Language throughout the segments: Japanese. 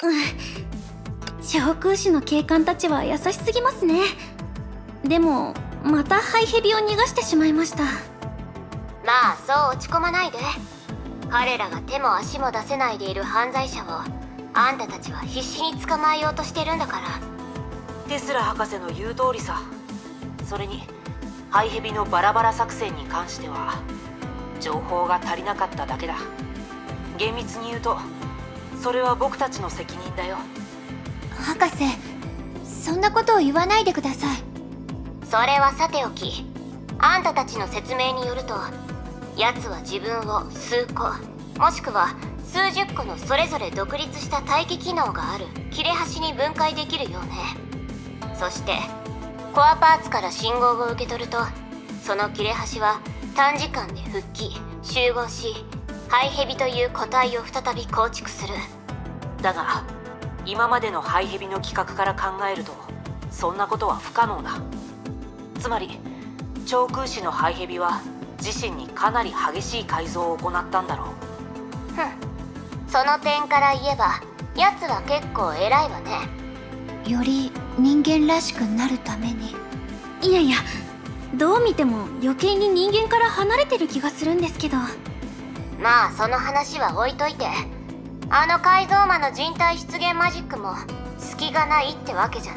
長空士の警官たちは優しすぎますね。でもまたハイヘビを逃がしてしまいました。 まあそう落ち込まないで。彼らが手も足も出せないでいる犯罪者をあんたたちは必死に捕まえようとしてるんだから。 テスラ博士の言う通りさ。それにハイヘビのバラバラ作戦に関しては情報が足りなかっただけだ。厳密に言うとそれは僕たちの責任だよ。 博士、そんなことを言わないでください。 それはさておき、あんたたちの説明によると、奴は自分を数個もしくは数十個のそれぞれ独立した待機機能がある切れ端に分解できるようね。そしてコアパーツから信号を受け取ると、その切れ端は短時間で復帰集合し、ハイヘビという個体を再び構築する。 だが今までのハイヘビの企画から考えるとそんなことは不可能だ。つまり長空士のハイヘビは自身にかなり激しい改造を行ったんだろう。 その点から言えば奴は結構偉いわね。 より人間らしくなるために。 いやいや、どう見ても余計に人間から離れてる気がするんですけど。 まあその話は置いといて、あの改造魔の人体出現マジックも隙がないってわけじゃない。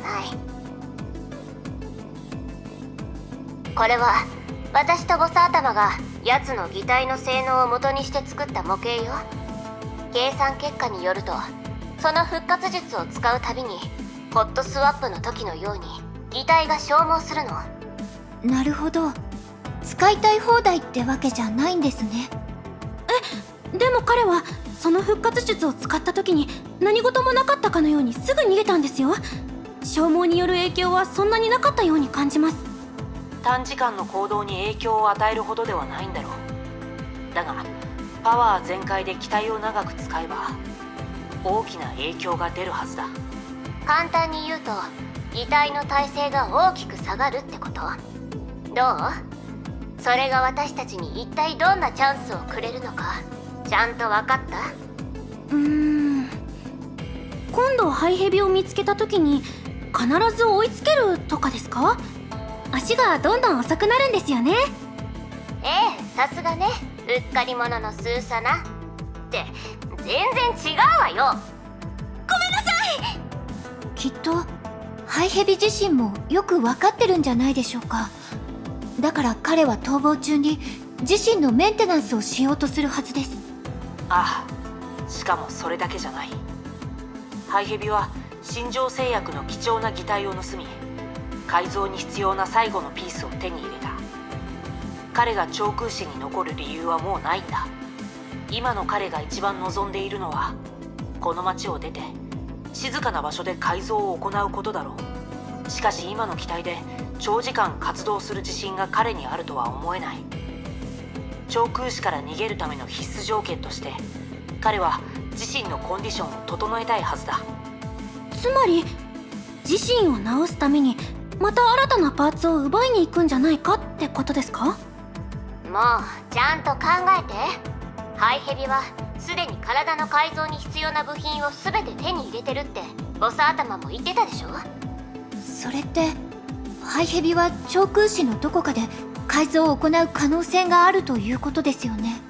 これは私とボス頭が奴の擬態の性能を元にして作った模型よ。計算結果によると、その復活術を使うたびにホットスワップの時のように擬態が消耗するの。 なるほど、使いたい放題ってわけじゃないんですね。 でも彼はその復活術を使った時に何事もなかったかのようにすぐ逃げたんですよ。消耗による影響はそんなになかったように感じます。 短時間の行動に影響を与えるほどではないんだろう。だがパワー全開で機体を長く使えば大きな影響が出るはずだ。 簡単に言うと擬態の耐性が大きく下がるってこと。どう？それが私たちに一体どんなチャンスをくれるのかちゃんと分かった？ 今度ハイヘビを見つけた時に必ず追いつけるとかですか？足がどんどん遅くなるんですよね。 ええ、さすがね。うっかり者のスーサナって全然違うわよ。 ごめんなさい。 きっとハイヘビ自身もよく分かってるんじゃないでしょうか。だから彼は逃亡中に自身のメンテナンスをしようとするはずです。 ああ、しかもそれだけじゃない。ハイヘビは新庄製薬の貴重な擬態を盗み、改造に必要な最後のピースを手に入れた。彼が長空士に残る理由はもうないんだ。今の彼が一番望んでいるのはこの町を出て静かな場所で改造を行うことだろう。しかし今の機体で長時間活動する自信が彼にあるとは思えない。長空士から逃げるための必須条件として彼は自身のコンディションを整えたいはずだ。 つまり自身を治すためにまた新たなパーツを奪いに行くんじゃないかってことですか？ もうちゃんと考えて。ハイヘビはすでに体の改造に必要な部品を全て手に入れてるってボス頭も言ってたでしょ。 それってハイヘビは長空士のどこかで改造を行う可能性があるということですよね。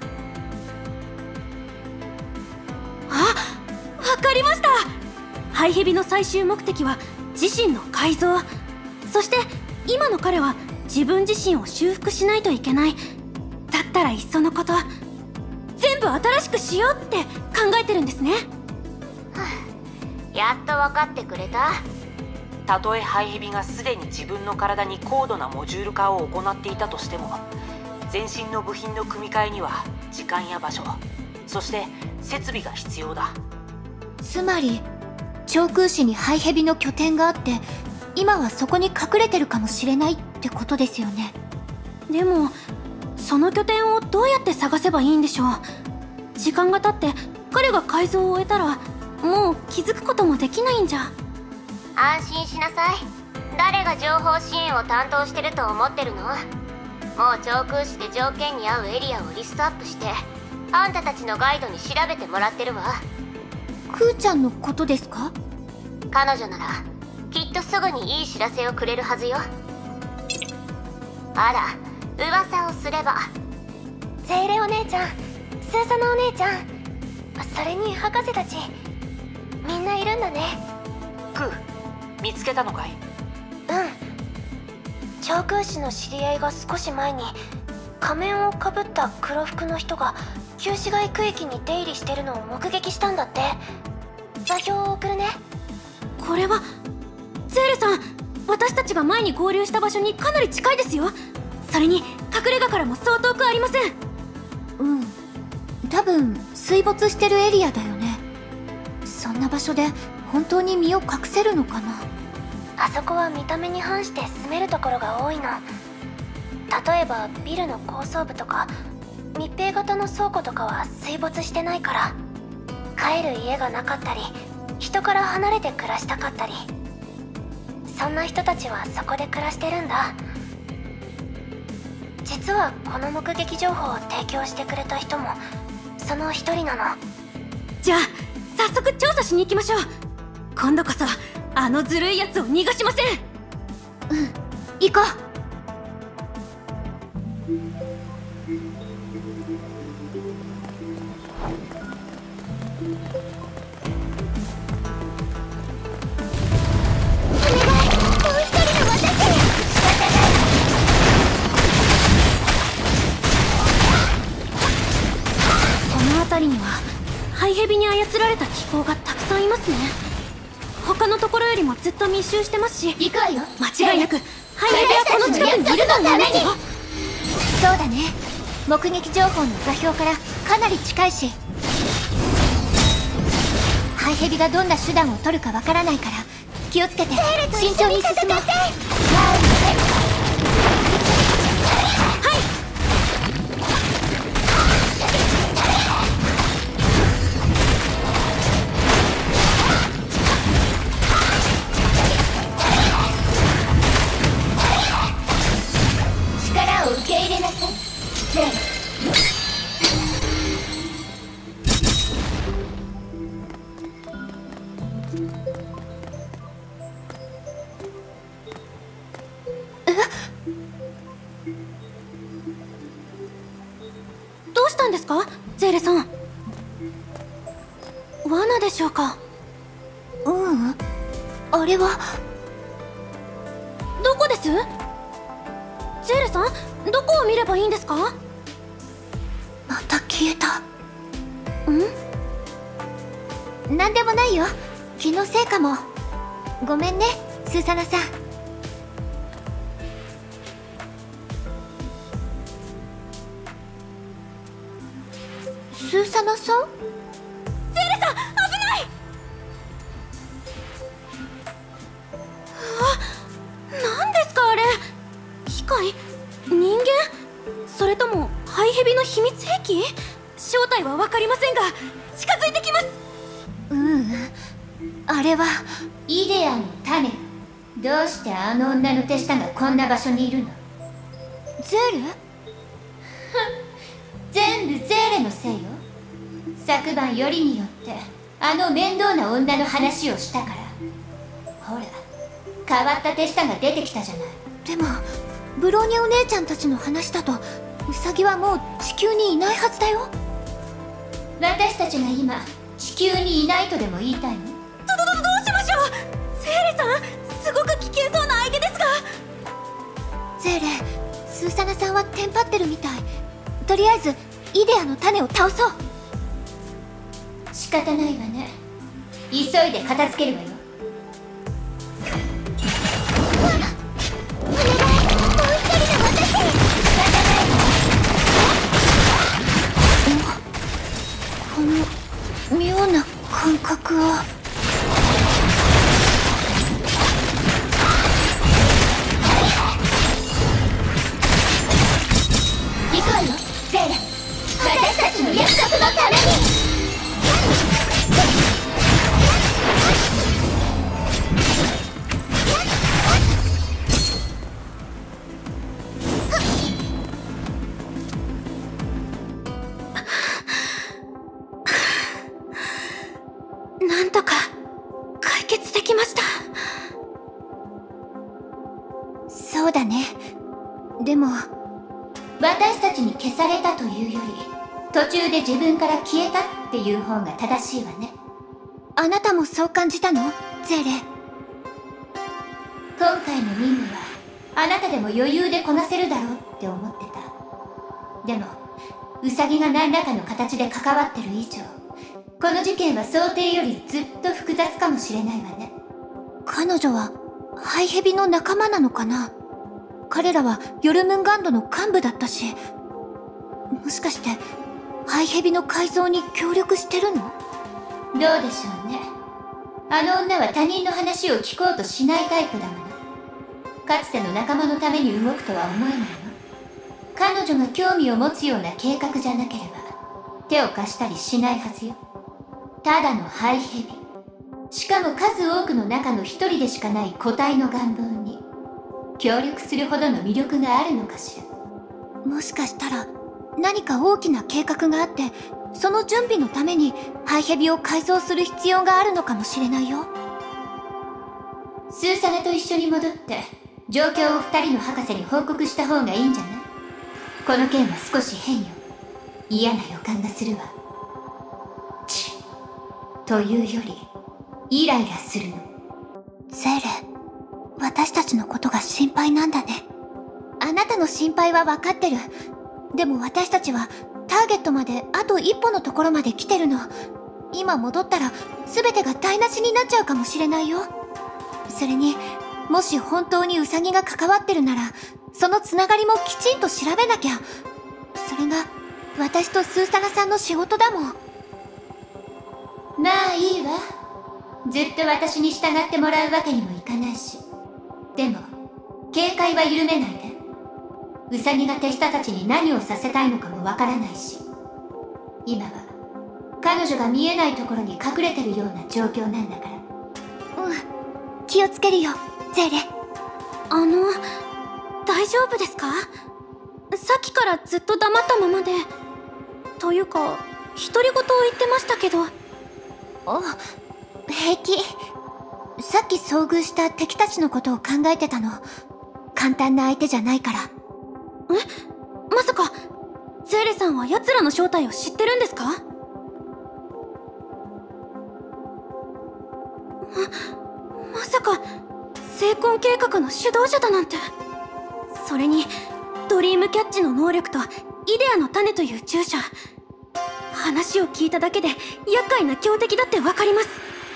あ、わかりました。ハイヘビの最終目的は自身の改造。そして今の彼は自分自身を修復しないといけない。だったらいっそのこと全部新しくしようって考えてるんですね。 やっと分かってくれた？ たとえハイヘビがすでに自分の体に高度なモジュール化を行っていたとしても、全身の部品の組み替えには時間や場所、そして設備が必要だ。 つまり長空士にハイヘビの拠点があって今はそこに隠れてるかもしれないってことですよね。 でもその拠点をどうやって探せばいいんでしょう。時間が経って彼が改造を終えたらもう気づくこともできないんじゃ。 安心しなさい。誰が情報支援を担当してると思ってるの？もう長空士で条件に合うエリアをリストアップしてあんたたちのガイドに調べてもらってるわ。 クーちゃんのことですか？ 彼女ならきっとすぐにいい知らせをくれるはずよ。あら、噂をすればセイレお姉ちゃん、スーサナお姉ちゃん、それに博士たち、みんないるんだね。 クー、見つけたのかい？ 長空士の知り合いが少し前に仮面をかぶった黒服の人が旧市街区域に出入りしてるのを目撃したんだって。座標を送るね。 これはゼーレさん、私たちが前に合流した場所にかなり近いですよ。それに隠れ家からもそう遠くありません。 多分水没してるエリアだよね。そんな場所で本当に身を隠せるのかな。 あそこは見た目に反して住めるところが多いの。例えばビルの高層部とか密閉型の倉庫とかは水没してないから、帰る家がなかったり人から離れて暮らしたかったり、そんな人たちはそこで暮らしてるんだ。実はこの目撃情報を提供してくれた人もその一人なの。 じゃあ早速調査しに行きましょう。今度こそあのずるいやつを逃がしません。 行こう。 辺りにはハイヘビに操られた気候がたくさんいますね。他のところよりもずっと密集してますし、 行くわよ。 間違いなくハイヘビはこの近くにいると思いますよ。 そうだね、目撃情報の座標からかなり近いし、ハイヘビがどんな手段を取るかわからないから気をつけて慎重に進もう。 どうしたんですか、ゼーレさん。罠でしょうか？ あれはどこです？ゼーレさん、どこを見ればいいんですか？ また消えた。なんでもないよ、気のせいかも。ごめんね、スーサナさん。スーサナさん？ ゼーレさん、危ない！何ですかあれ？機械？人間？それともハイヘビの秘密兵器？正体は分かりませんが近づいてきます。 あれはイデアの種。どうしてあの女の手下がこんな場所にいるの？ゼーレ？全部ゼーレのせいよ。昨晩よりによってあの面倒な女の話をしたから。ほら、変わった手下が出てきたじゃない。でもブローニャお姉ちゃんたちの話だとウサギはもう地球にいないはずだよ。私たちが今地球にいないとでも言いたいの？ どうしましょう。ゼーレさん、すごく危険そうな相手ですが。 ゼーレ、スーサナさんはテンパってるみたい。とりあえずイデアの種を倒そう。仕方ないわね、急いで片付けるわよ。この妙な感覚は。行くわよ、ゼーレ。私たちの約束のために。 なちに消されたというより、途中で自分から消えたっていう方が正しいわね。 あなたもそう感じたの？ゼーレ。 今回の任務はあなたでも余裕でこなせるだろうって思ってた。でもウサギが何らかの形で関わってる以上、この事件は想定よりずっと複雑かもしれないわね。 彼女はハイヘビの仲間なのかな？彼らはヨルムンガンドの幹部だったし、もしかしてハイヘビの改造に協力してるの？ どうでしょうね。あの女は他人の話を聞こうとしないタイプだもの。かつての仲間のために動くとは思えないの。彼女が興味を持つような計画じゃなければ手を貸したりしないはずよ。ただのハイヘビ、しかも数多くの中の一人でしかない個体の願望に協力するほどの魅力があるのかしら。 もしかしたら何か大きな計画があって、その準備のためにハイヘビを改造する必要があるのかもしれないよ。 スーサナと一緒に戻って状況を二人の博士に報告した方がいいんじゃない？この件は少し変よ。嫌な予感がするわ。チッ、というよりイライラするの。 ゼーレ、私たちのことが心配なんだね。あなたの心配は分かってる。でも私たちはターゲットまであと一歩のところまで来てるの。今戻ったら全てが台無しになっちゃうかもしれないよ。それに、もし本当にウサギが関わってるなら、そのつながりもきちんと調べなきゃ。それが私とスーサナさんの仕事だもん。 まあいいわ。ずっと私に従ってもらうわけにもいかないし。でも警戒は緩めないで。ウサギが手下たちに何をさせたいのかもわからないし、今は彼女が見えないところに隠れてるような状況なんだから。 気をつけるよ、ゼーレ。大丈夫ですか？さっきからずっと黙ったままで。というか、独り言を言ってましたけど。平気。さっき遭遇した敵たちのことを考えてたの。簡単な相手じゃないから。まさか、ゼーレさんは奴らの正体を知ってるんですか？まさか、聖婚計画の主導者だなんて。それに、ドリームキャッチの能力とイデアの種という注射。話を聞いただけで厄介な強敵だってわかります。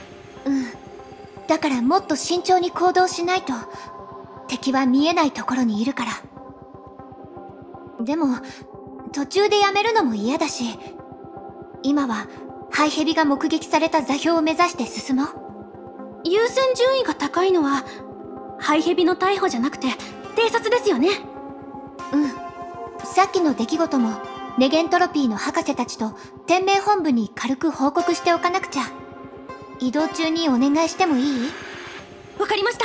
だからもっと慎重に行動しないと。敵は見えないところにいるから。でも、途中でやめるのも嫌だし、今はハイヘビが目撃された座標を目指して進もう。優先順位が高いのはハイヘビの逮捕じゃなくて偵察ですよね。さっきの出来事もネゲントロピーの博士たちと天命本部に軽く報告しておかなくちゃ。移動中にお願いしてもいい？わかりました。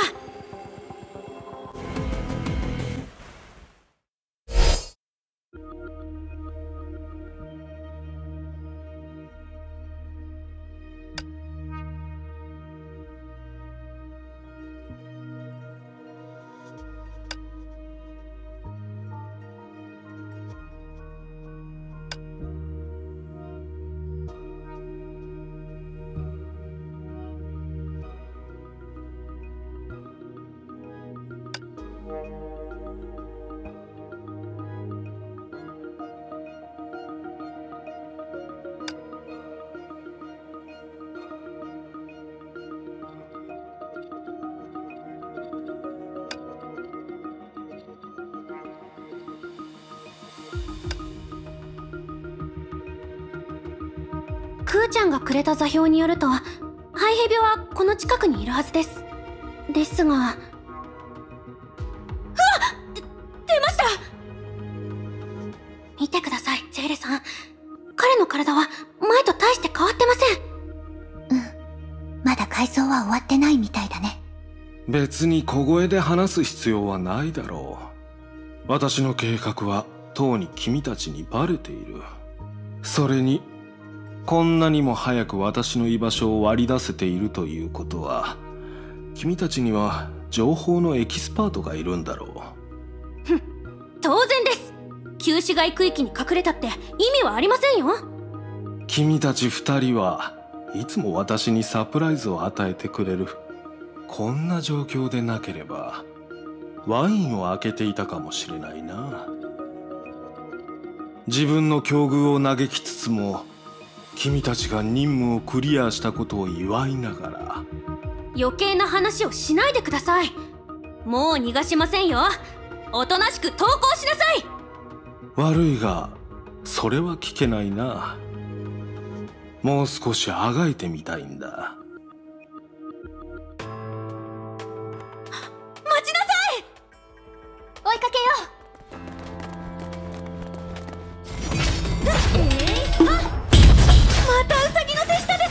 クーちゃんがくれた座標によると、ハイヘビはこの近くにいるはずです。ですが、出ました！見てください、ゼーレさん。彼の体は前と大して変わってません。まだ改造は終わってないみたいだね。 別に小声で話す必要はないだろう。私の計画はとうに君たちにバレている。それにこんなにも早く私の居場所を割り出せているということは、君たちには情報のエキスパートがいるんだろう。 当然です。 旧市街区域に隠れたって意味はありませんよ。 君たち2人はいつも私にサプライズを与えてくれる。こんな状況でなければワインを開けていたかもしれないな。自分の境遇を嘆きつつも君たちが任務をクリアしたことを祝いながら。 余計な話をしないでください。もう逃がしませんよ。おとなしく投降しなさい。 悪いがそれは聞けないな。もう少しあがいてみたいんだ。 待ちなさい。 追いかけよう。 またウサギの手下です。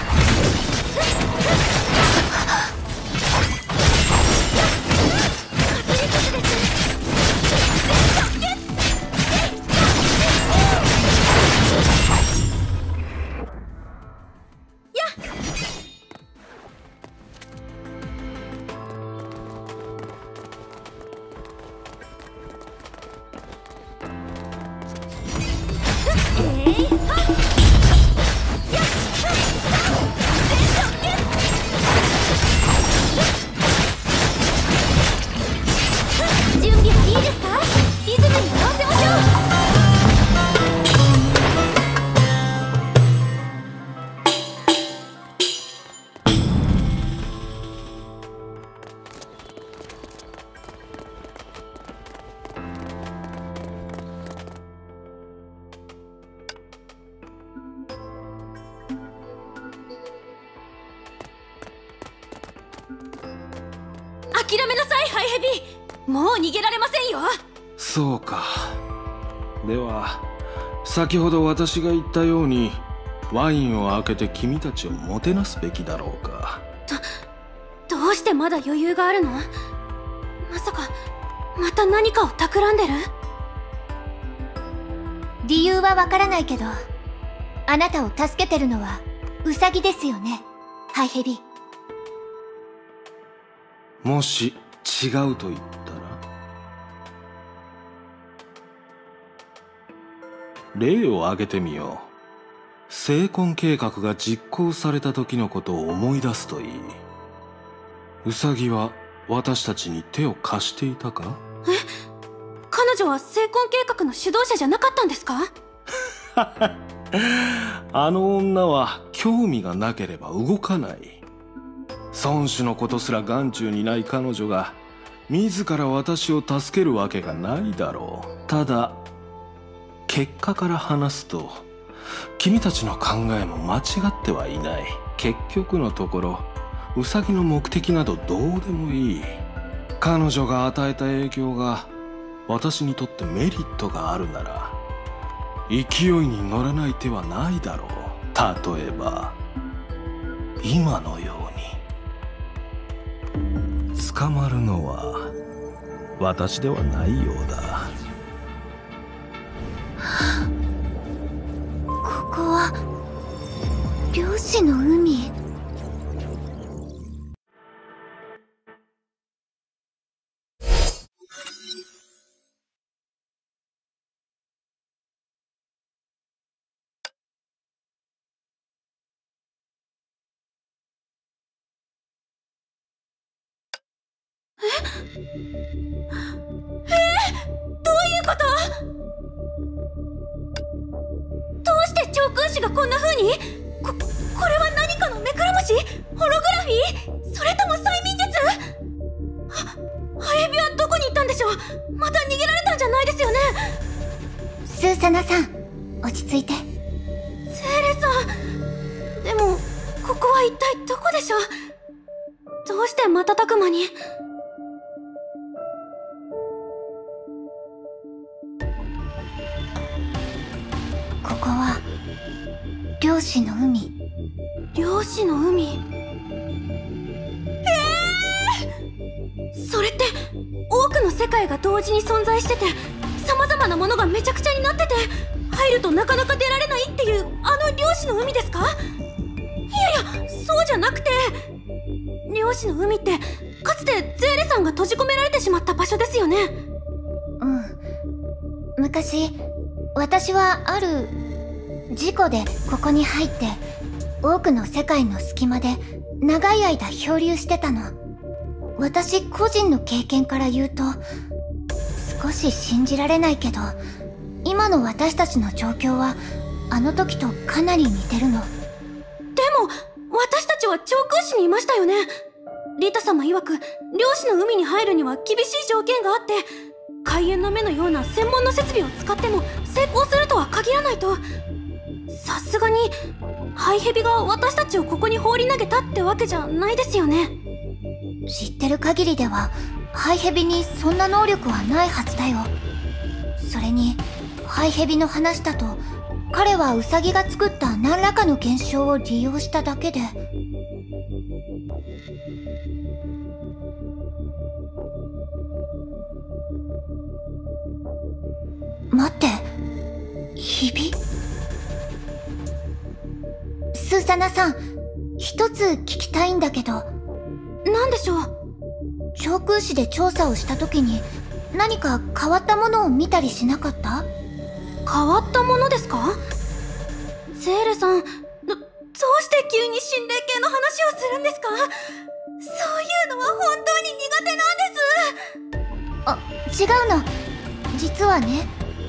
準備はいいですか？リズムに合わせましょう。諦めなさい、ハイヘビー。もう逃げられませんよ。 そうか。では先ほど私が言ったようにワインを開けて君たちをもてなすべきだろうか。 どうしてまだ余裕があるの？まさかまた何かを企んでる？ 理由はわからないけど、あなたを助けてるのはウサギですよね、ハイヘビ。 もし違うと言ったら？例を挙げてみよう。成婚計画が実行された時のことを思い出すといい。ウサギは私たちに手を貸していたか？ 彼女は成婚計画の主導者じゃなかったんですか？ あの女は興味がなければ動かない。孫子のことすら眼中にない彼女が自ら私を助けるわけがないだろう。ただ結果から話すと君たちの考えも間違ってはいない。結局のところウサギの目的などどうでもいい。彼女が与えた影響が私にとってメリットがあるなら勢いに乗らない手はないだろう。例えば今のように捕まるのは私ではないようだ。 ここは漁師の海。 どういうこと？どうして長君子がこんな風に？これは何かの目くらまし？ホログラフィー？それとも催眠術？ハエビはどこに行ったんでしょう？また逃げられたんじゃないですよね？ スーサナさん、落ち着いて。 セーレさん、でもここは一体どこでしょう？どうして瞬く間に？ ここは漁師の海。 漁師の海？それって多くの世界が同時に存在してて様々なものがめちゃくちゃになってて入るとなかなか出られないっていうあの漁師の海ですか？いやいや、そうじゃなくて、漁師の海ってかつてゼーレさんが閉じ込められてしまった場所ですよね。 昔、私はある事故でここに入って、多くの世界の隙間で長い間漂流してたの。私個人の経験から言うと、少し信じられないけど、今の私たちの状況はあの時とかなり似てるの。 でも私たちは長空市にいましたよね。リタ様曰く漁師の海に入るには厳しい条件があって、海縁の目のような専門の設備を使っても成功するとは限らないと。さすがにハイヘビが私たちをここに放り投げたってわけじゃないですよね。 知ってる限りではハイヘビにそんな能力はないはずだよ。それにハイヘビの話だと、彼はウサギが作った何らかの現象を利用しただけで。待って、ひび？スーサナさん、一つ聞きたいんだけど。 何でしょう？ 長空市で調査をした時に何か変わったものを見たりしなかった？ 変わったものですか？ゼーレさん、どうして急に心霊系の話をするんですか？そういうのは本当に苦手なんです。 違うの。実はね、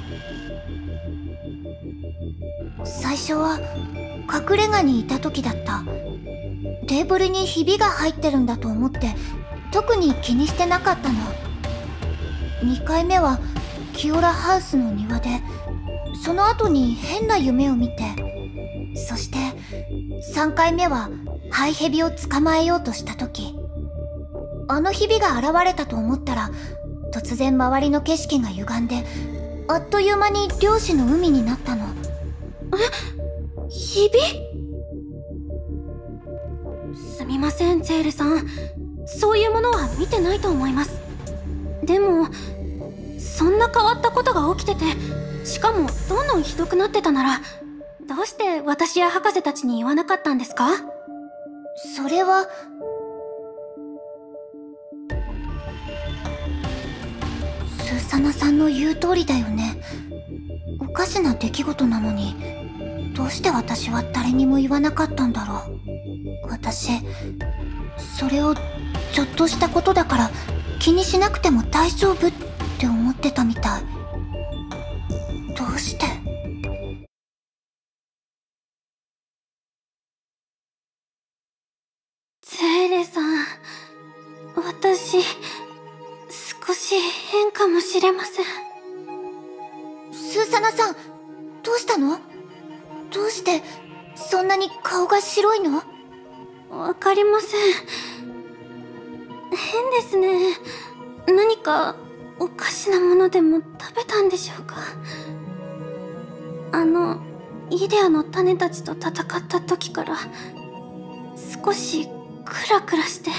最初は隠れ家にいた時だった。テーブルにひびが入ってるんだと思って特に気にしてなかったの。2回目はキオラハウスの庭で、その後に変な夢を見て、そして3回目はハイヘビを捕まえようとした時、あのひびが現れたと思ったら、突然周りの景色が歪んで、あっという間に漁師の海になったの。 ひび？すみません、ゼーレさん。そういうものは見てないと思います。でもそんな変わったことが起きてて、しかもどんどんひどくなってたなら、どうして私や博士たちに言わなかったんですか？ それは、スーサナさんの言う通りだよね。おかしな出来事なのに、どうして私は誰にも言わなかったんだろう。私、それをちょっとしたことだから気にしなくても大丈夫って思ってたみたい。どうして？ ゼーレさん、私少し変かもしれません。 スーサナさん、どうしたの？どうしてそんなに顔が白いの？ わかりません。変ですね。何かおかしなものでも食べたんでしょうか。イデアの種たちと戦った時から少しクラクラして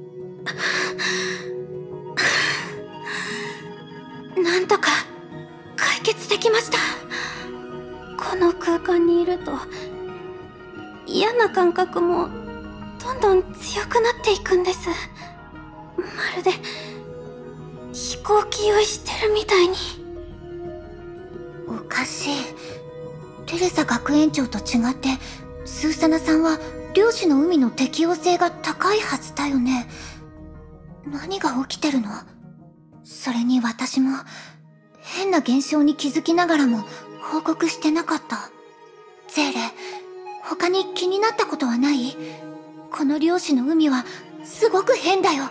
なんとか解決できました。この空間にいると嫌な感覚もどんどん強くなっていくんです。まるで飛行機酔いしてるみたいに。 おかしい。テレサ学園長と違って、スーサナさんは漁師の海の適応性が高いはずだよね。何が起きてるの？それに私も変な現象に気づきながらも報告してなかった。ゼーレ、他に気になったことはない？この漁師の海はすごく変だよ。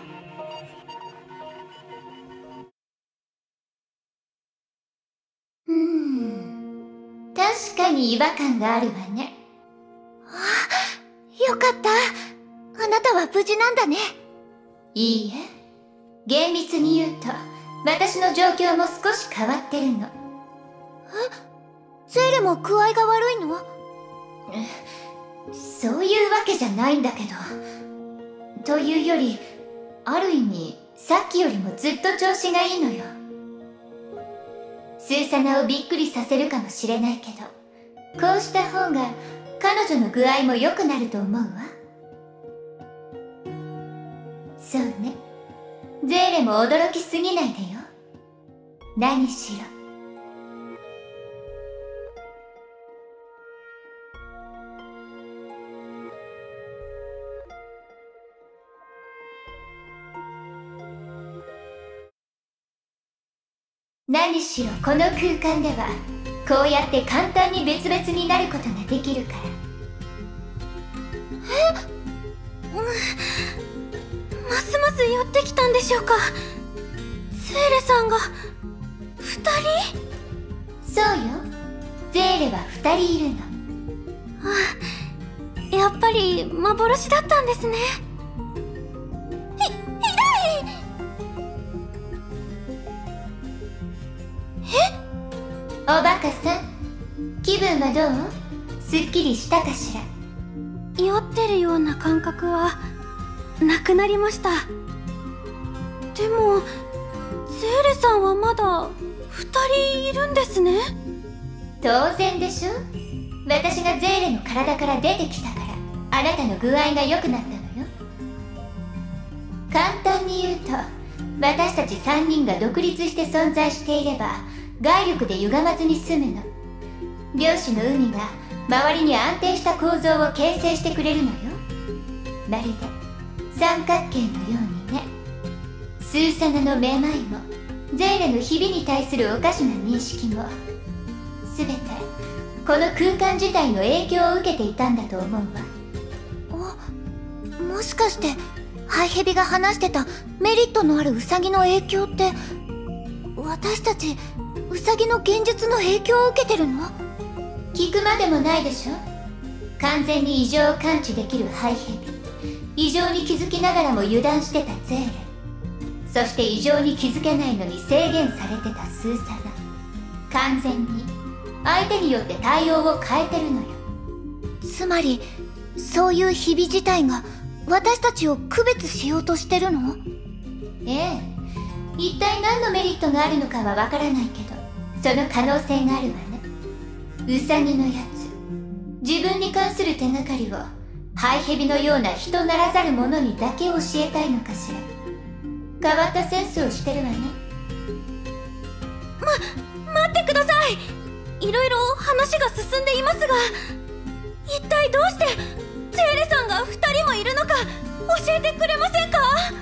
確かに違和感があるわね。 よかった。あなたは無事なんだね。 いいえ、厳密に言うと私の状況も少し変わってるの。 ゼーレも具合が悪いの？ そういうわけじゃないんだけど。というより、ある意味さっきよりもずっと調子がいいのよ。スーサナをびっくりさせるかもしれないけど、こうした方が彼女の具合も良くなると思うわ。そうね、ゼーレも驚きすぎないでよ。何しろ何しろこの空間ではこうやって簡単に別々になることができるから。 ますます寄ってきたんでしょうか。ゼーレさんが2人？ そうよ、ゼーレは2人いるの。 やっぱり幻だったんですね。 おバカさん、気分はどう？すっきりしたかしら？ 酔ってるような感覚はなくなりました。でもゼーレさんはまだ2人いるんですね。 当然でしょ。私がゼーレの体から出てきたからあなたの具合が良くなったのよ。簡単に言うと、私たち3人が独立して存在していれば外力で歪まずに済むの。量子の海が周りに安定した構造を形成してくれるのよ。まるで三角形のようにね。スーサナのめまいもゼーレのひびに対するおかしな認識も全てこの空間自体の影響を受けていたんだと思うわ。 もしかしてハイヘビが話してたメリットのあるウサギの影響って、私たちウサギの現実の影響を受けてるの？ 聞くまでもないでしょ。完全に異常を感知できるハイヘビ、異常に気づきながらも油断してたゼーレ、そして異常に気づけないのに制限されてたスーサナ。完全に相手によって対応を変えてるのよ。 つまりそういう日々自体が私たちを区別しようとしてるの？ ええ、一体何のメリットがあるのかはわからないけど、その可能性があるわね。ウサギのやつ、自分に関する手がかりをハイヘビのような人ならざる者にだけ教えたいのかしら。変わったセンスをしてるわね。 待ってください。いろいろ話が進んでいますが、一体どうしてゼーレさんが2人もいるのか教えてくれませんか？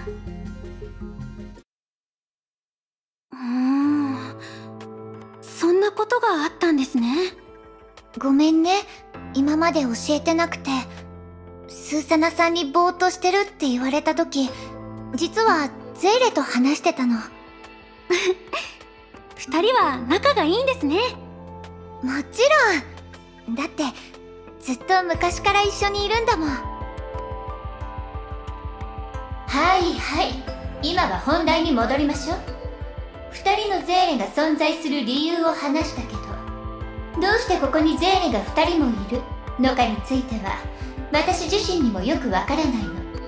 そんなことがあったんですね。 ごめんね、今まで教えてなくて。スーサナさんにぼーっとしてるって言われた時、実はゼーレと話してたの。 2人は仲がいいんですね。 もちろん。だってずっと昔から一緒にいるんだもん。 はいはい、今は本題に戻りましょう。2人のゼーレが存在する理由を話したけど、どうしてここにゼーレが2人もいるのかについては私自身にもよくわからないの。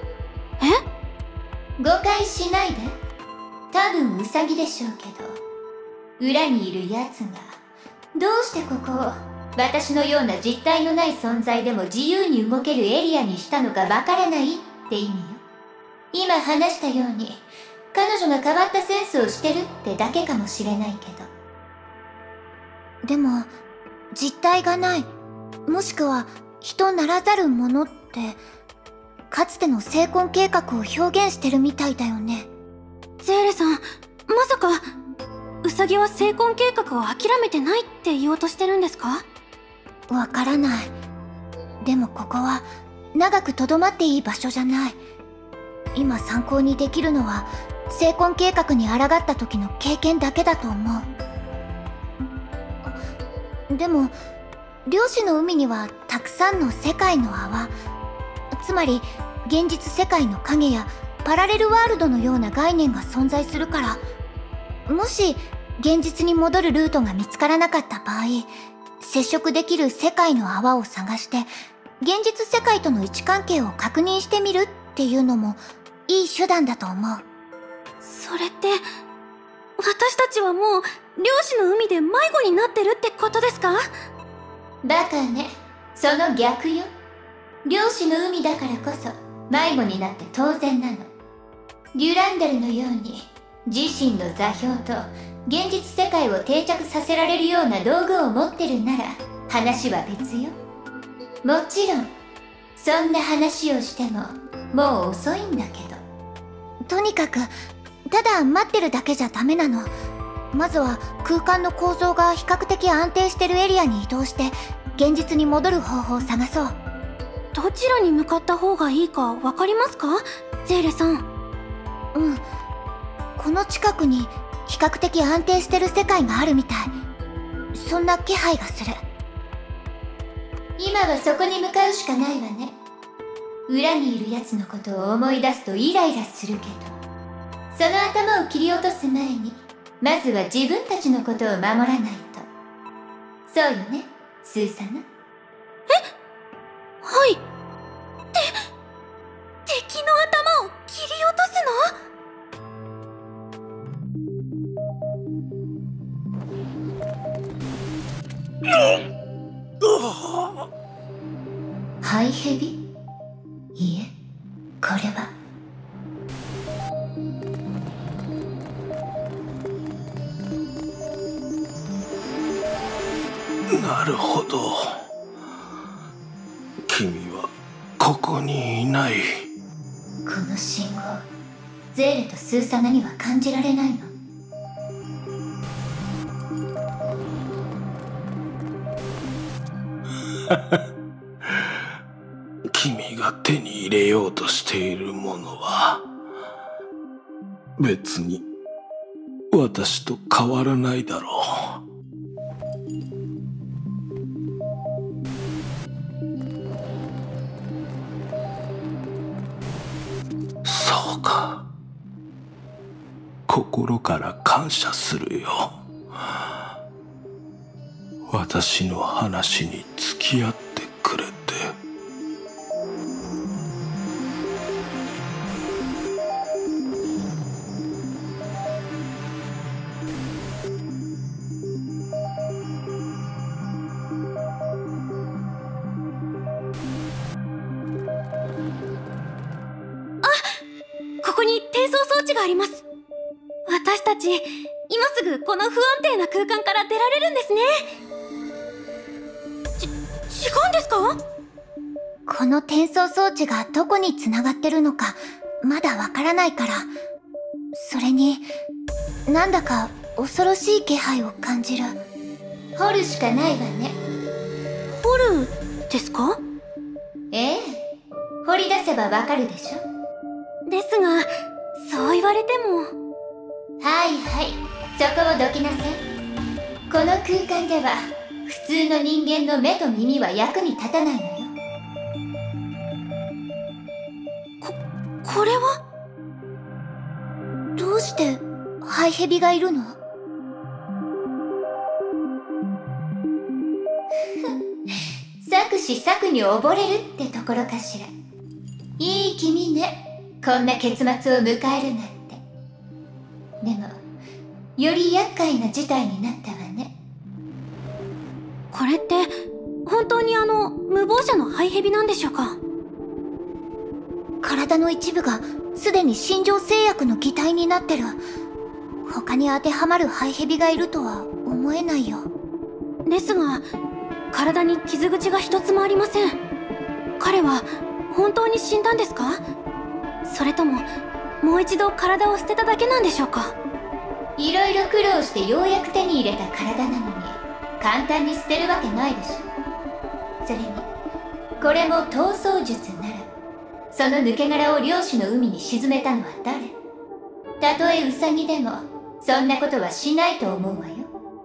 誤解しないで。多分ウサギでしょうけど、裏にいるやつがどうしてここを私のような実体のない存在でも自由に動けるエリアにしたのかわからないって意味よ。今話したように彼女が変わったセンスをしてるってだけかもしれないけど。 でも実体がない、もしくは人ならざるものって、かつての生婚計画を表現してるみたいだよね。 ゼーレさん、まさかウサギは生婚計画を諦めてないって言おうとしてるんですか？ わからない。でもここは長くとどまっていい場所じゃない。今参考にできるのは生婚計画に抗った時の経験だけだと思う。でも量子の海にはたくさんの世界の泡、つまり現実世界の影やパラレルワールドのような概念が存在するから、もし現実に戻るルートが見つからなかった場合、接触できる世界の泡を探して現実世界との位置関係を確認してみるっていうのもいい手段だと思う。 それって私たちはもう漁師の海で迷子になってるってことですか？ バカね、その逆よ。漁師の海だからこそ迷子になって当然なの。デュランダルのように自身の座標と現実世界を定着させられるような道具を持ってるなら話は別よ。もちろんそんな話をしてももう遅いんだけど。 とにかくただ待ってるだけじゃダメなの。 まずは空間の構造が比較的安定してるエリアに移動して現実に戻る方法を探そう。 どちらに向かった方がいいかわかりますか、ゼーレさん。 この近くに比較的安定してる世界があるみたい。そんな気配がする。 今はそこに向かうしかないわね。裏にいる奴のことを思い出すとイライラするけど、その頭を切り落とす前にまずは自分たちのことを守らないと。そうよね、スーサナ。 はい。敵の頭を切り落とすの？ ハイヘビ？いえ、これはなるほど。君はここにいない。 この信号、ゼーレとスーサナには感じられないの？ 君が手に入れようとしているものは別に私と変わらないだろう。そうか。心から感謝するよ。私の話に付き合ってくれて。 ここに転送装置があります。私たち、今すぐこの不安定な空間から出られるんですね。違うんですか？ この転送装置がどこに繋がってるのかまだわからないから。それになんだか恐ろしい気配を感じる。 掘るしかないわね。 掘るですか？ ええ、掘り出せばわかるでしょ。 ですが、そう言われても。 はいはい、そこをどきなさい。この空間では普通の人間の目と耳は役に立たないのよ。 これは？ どうしてハイヘビがいるの？ 策士策に溺れるってところかしら。いい君ね、こんな結末を迎えるなんて。でもより厄介な事態になったわね。 これって本当に無謀者のハイヘビなんでしょうか？ 体の一部がすでに新庄製薬の擬態になってる。他に当てはまるハイヘビがいるとは思えないよ。 ですが、体に傷口が一つもありません。彼は本当に死んだんですか？それとももう一度体を捨てただけなんでしょうか？ いろいろ苦労してようやく手に入れた体なのに簡単に捨てるわけないでしょ。それにこれも逃走術なら、その抜け殻を漁師の海に沈めたのは誰？たとえウサギでもそんなことはしないと思うわよ。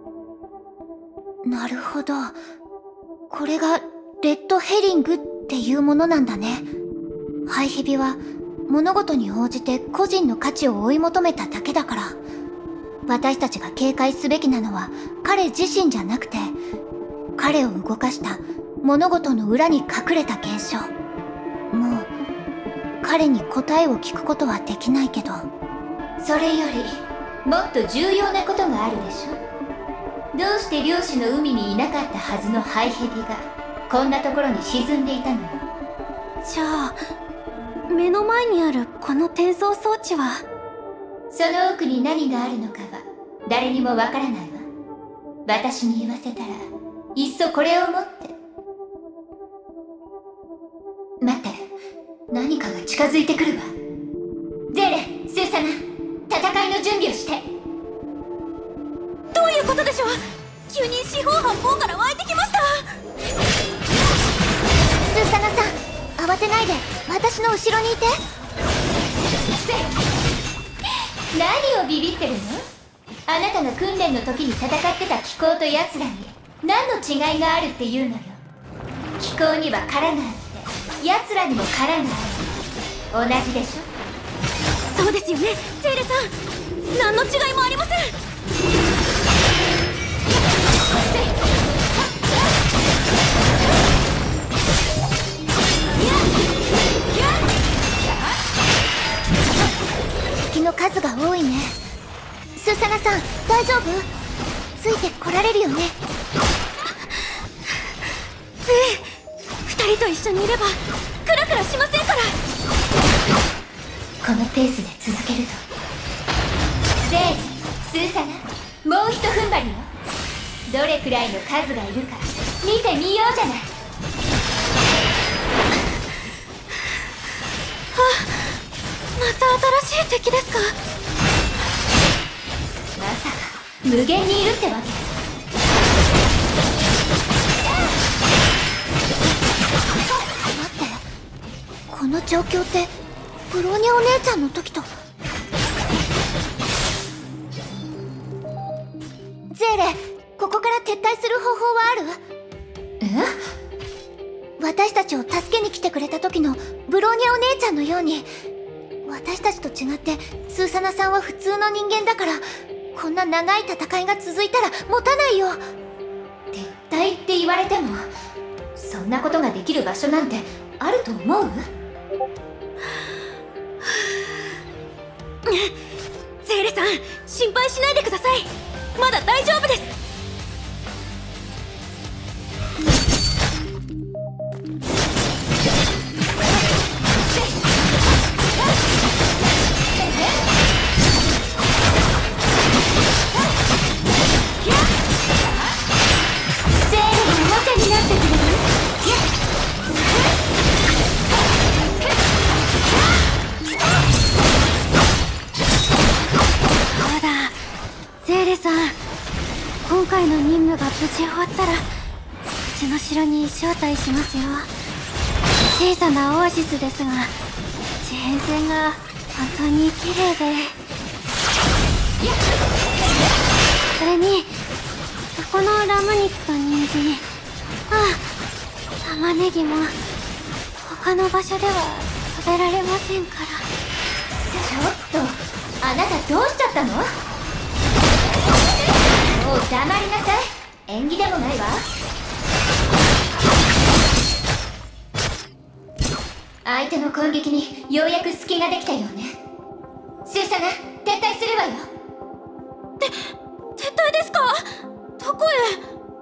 なるほど。これがレッドヘリングっていうものなんだね。ハイヘビは物事に応じて個人の価値を追い求めただけだから、私たちが警戒すべきなのは彼自身じゃなくて、彼を動かした物事の裏に隠れた現象。もう彼に答えを聞くことはできないけど、 それよりもっと重要なことがあるでしょ。どうして漁師の海にいなかったはずのハイヘビがこんなところに沈んでいたのよ。 じゃあ目の前にあるこの転送装置は？ その奥に何があるのかは誰にもわからないわ。私に言わせたらいっそこれを持って。待って、何かが近づいてくるわ。ゼーレ、スーサナ、戦いの準備をして。 せないで私の後ろにいて。 何をビビってるの？あなたが訓練の時に戦ってた気候と奴らに何の違いがあるっていうのよ。気候には殻があって奴らにも殻がある。同じでしょ？ そうですよね、ゼーレさん。何の違いもありません。 敵の数が多いね。スーサナさん大丈夫？ついてこられるよね？ ええ、2人と一緒にいればクラクラしませんから。 このペースで続けると。ゼーレ、スーサナ、もうひと踏ん張りよ。どれくらいの数がいるか見てみようじゃない。 また新しい敵ですか？ まさか無限にいるってわけ？ 待って、この状況ってブローニャお姉ちゃんの時と。ゼーレ、ここから撤退する方法はある？私たちを助けに来てくれた時のブローニャお姉ちゃんのように。私たちと違ってスーサナさんは普通の人間だから、こんな長い戦いが続いたら持たないよ。 撤退って言われてもそんなことができる場所なんてあると思う？ ゼーレさん、心配しないでください。まだ大丈夫です。今回の任務が無事終わったらうちの城に招待しますよ。小さなオアシスですが地平線が本当に綺麗で、それにそこのラム肉と人参、玉ねぎも他の場所では食べられませんから。 ちょっとあなたどうしちゃったの？もう黙りなさい。縁起でもないわ。相手の攻撃にようやく隙ができたようね。スーサナ、撤退するわよ。 撤退ですか？どこへ？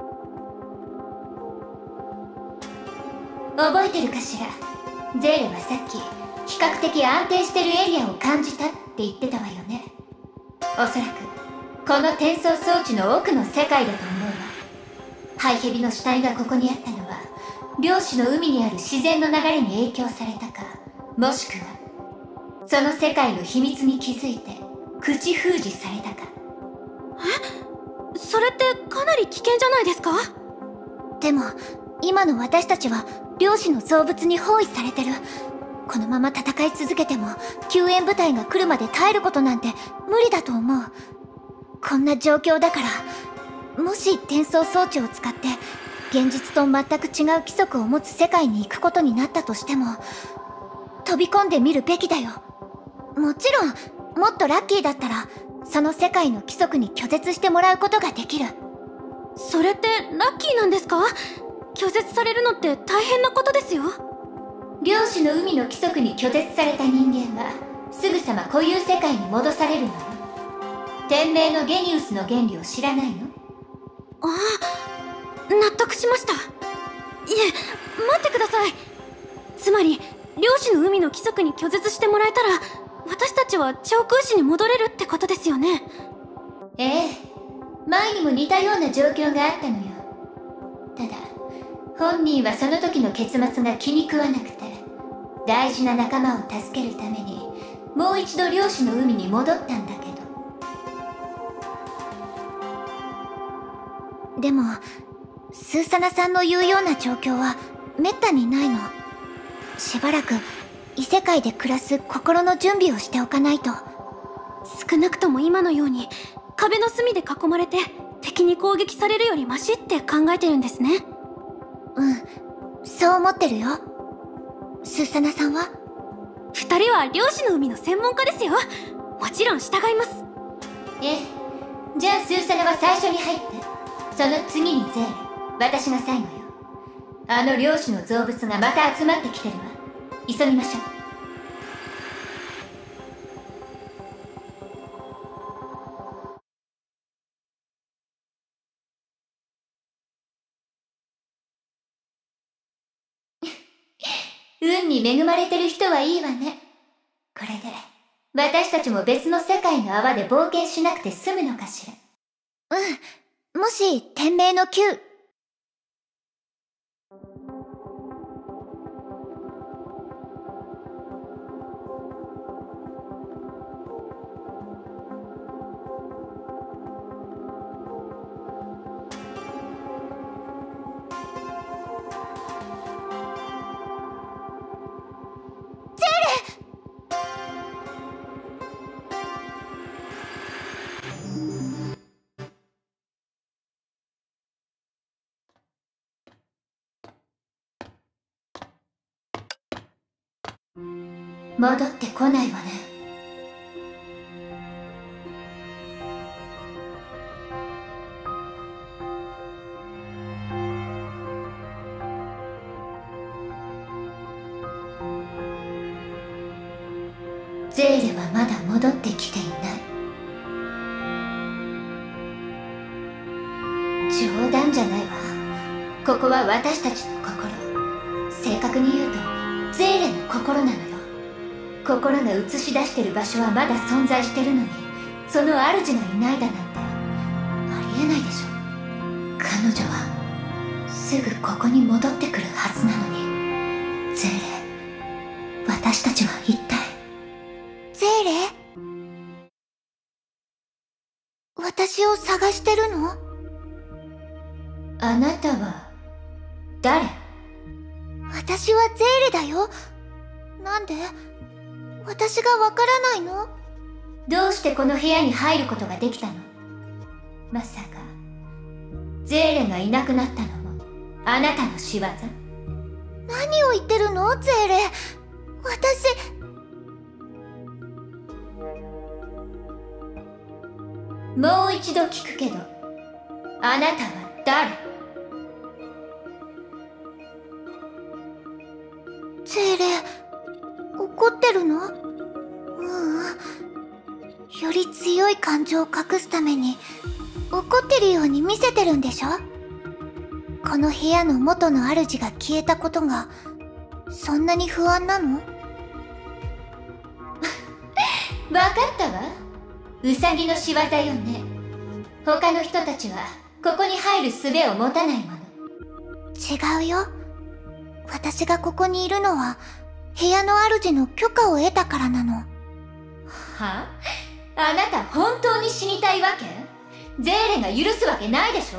覚えてるかしら？ゼーレはさっき比較的安定してるエリアを感じたって言ってたわよね。おそらくこの転送装置の奥の世界だと思うわ。ハイヘビの死体がここにあったのは漁師の海にある自然の流れに影響されたか、もしくはその世界の秘密に気づいて口封じされたか。 それってかなり危険じゃないですか？ でも今の私たちは漁師の造物に包囲されてる。このまま戦い続けても救援部隊が来るまで耐えることなんて無理だと思う。こんな状況だから、もし転送装置を使って現実と全く違う規則を持つ世界に行くことになったとしても飛び込んでみるべきだよ。もちろんもっとラッキーだったらその世界の規則に拒絶してもらうことができる。 それってラッキーなんですか？拒絶されるのって大変なことですよ。 漁師の海の規則に拒絶された人間はすぐさま固有世界に戻されるのよ。天命のゲニウスの原理を知らないの？ 納得しました。いえ、待ってください。つまり漁師の海の規則に拒絶してもらえたら私たちは長空市に戻れるってことですよね？ ええ、前にも似たような状況があったのよ。ただ本人はその時の結末が気に食わなくて大事な仲間を助けるためにもう一度漁師の海に戻ったんだけど。 でもスーサナさんの言うような状況はめったにないの。 しばらく異世界で暮らす心の準備をしておかないと。 少なくとも今のように壁の隅で囲まれて敵に攻撃されるよりマシって考えてるんですね。 うん、そう思ってるよ。スーサナさんは？ 二人は漁師の海の専門家ですよ。もちろん従います。 ええ、じゃあスーサナは最初に入って、その次にゼーレ、私が最後よ。あの漁師の造物がまた集まってきてるわ。急ぎましょう。運に恵まれてる人はいいわね。これで私たちも別の世界の泡で冒険しなくて済むのかしら。 うん、もし天命の9。 戻ってこないわね。ゼーレはまだ戻ってきていない。冗談じゃないわ。ここは私たちの心。正確に言うとゼーレの心なのよ。心が映し出してる場所はまだ存在してるのに、その主がいないだなんてありえないでしょ。彼女はすぐここに戻ってくるはずなのに。ゼーレ、私たちは一体。 ゼーレ？私を探してるの？ あなたは誰？ 私はゼーレだよ。なんで？私がわからないの？ どうしてこの部屋に入ることができたの？まさかゼーレがいなくなったのもあなたの仕業？ 何を言ってるのゼーレ。 もう一度聞くけど、あなたは誰？ ゼーレ、怒ってるの？より強い感情を隠すために怒ってるように見せてるんでしょ？この部屋の元の主が消えたことがそんなに不安なの？ わかったわ。ウサギの仕業よね。他の人たちはここに入る術を持たないもの。 違うよ。私がここにいるのは部屋の主の許可を得たからなの。 はあ？あなた本当に死にたいわけ？ゼーレが許すわけないでしょ。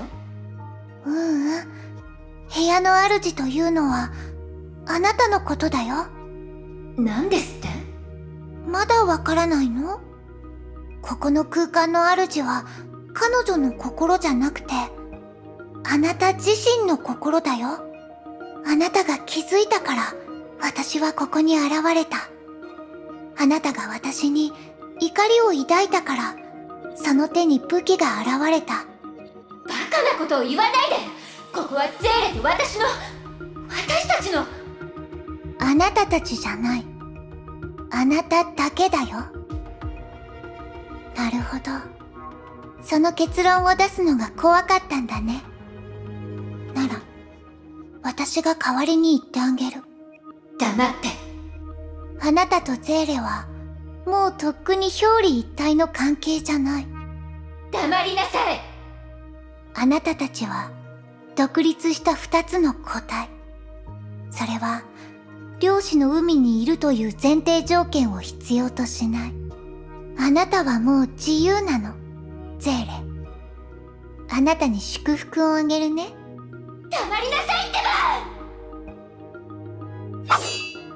部屋の主というのはあなたのことだよ。 何ですって？ まだわからないの？ここの空間の主は彼女の心じゃなくてあなた自身の心だよ。あなたが気づいたから私はここに現れた。あなたが私に怒りを抱いたからその手に武器が現れた。 バカなことを言わないで。ここはゼーレと私たちの。 あなたたちじゃない。あなただけだよ。なるほど。その結論を出すのが怖かったんだね。なら私が代わりに言ってあげる。 黙って。 あなたとゼーレはもうとっくに表裏一体の関係じゃない。 黙りなさい。 あなたたちは独立した二つの個体。それは漁師の海にいるという前提条件を必要としない。あなたはもう自由なの、ゼーレ。あなたに祝福をあげるね。 黙りなさいってば！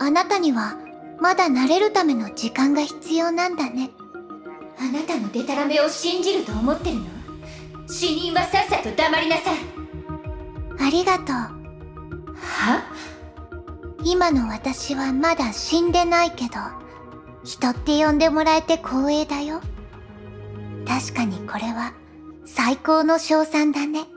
あなたにはまだ慣れるための時間が必要なんだね。あなたのデタラメを信じると思ってるの？死人はさっさと黙りなさい。ありがとう。は？今の私はまだ死んでないけど、人って呼んでもらえて光栄だよ。確かにこれは最高の称賛だね。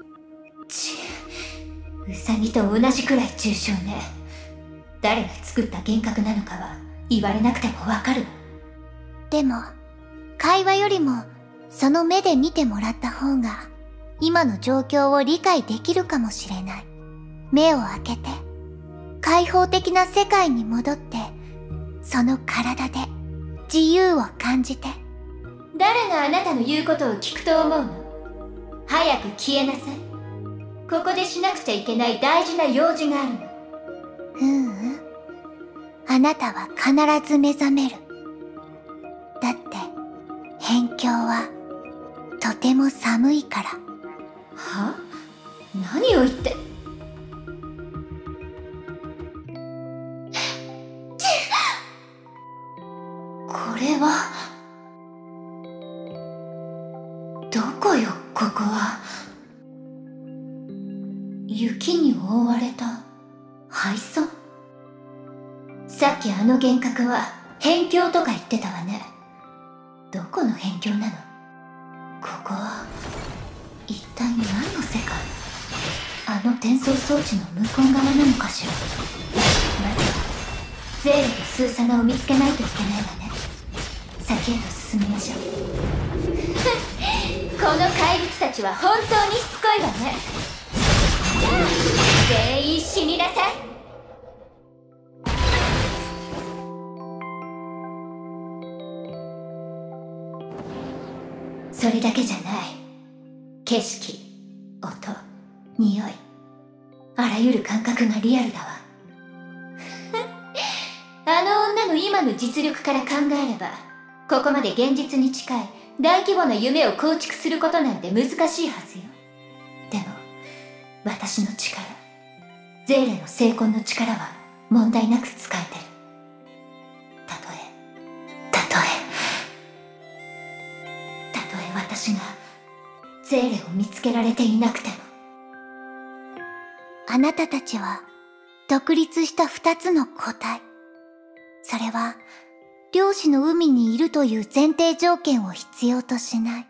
ウサギと同じくらい重傷ね。誰が作った幻覚なのかは言われなくてもわかるの。でも会話よりもその目で見てもらった方が今の状況を理解できるかもしれない。目を開けて開放的な世界に戻って、その体で自由を感じて。誰があなたの言うことを聞くと思うの？早く消えなさい。ここでしなくちゃいけない大事な用事があるの。あなたは必ず目覚める。だって辺境はとても寒いから。は？何を言って。これはどこよ、ここは。雪に覆われた廃村。さっきあの幻覚は辺境とか言ってたわね。どこの辺境なの？ここは一体何の世界？あの転送装置の向こう側なのかしら。まずはゼーレとスーサナを見つけないといけないわね。先へと進みましょう。この怪物たちは本当にしつこいわね。全員死になさい。それだけじゃない。景色、音、匂い、あらゆる感覚がリアルだわ。あの女の今の実力から考えれば、ここまで現実に近い大規模な夢を構築することなんて難しいはずよ。でも私の力、ゼーレの精魂の力は問題なく使えてる。たとえ私がゼーレを見つけられていなくても。あなたたちは独立した2つの個体。それは漁師の海にいるという前提条件を必要としない。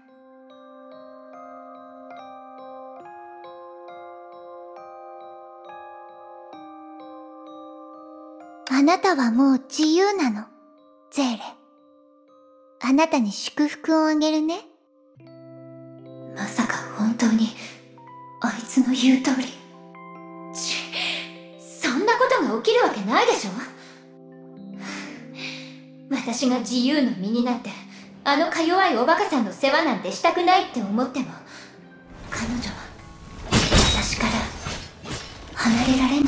あなたはもう自由なの、ゼーレ。あなたに祝福をあげるね。まさか本当にあいつの言う通り。そんなことが起きるわけないでしょ。私が自由の身になってあのか弱いおバカさんの世話なんてしたくないって思っても、彼女は私から離れられないわよね。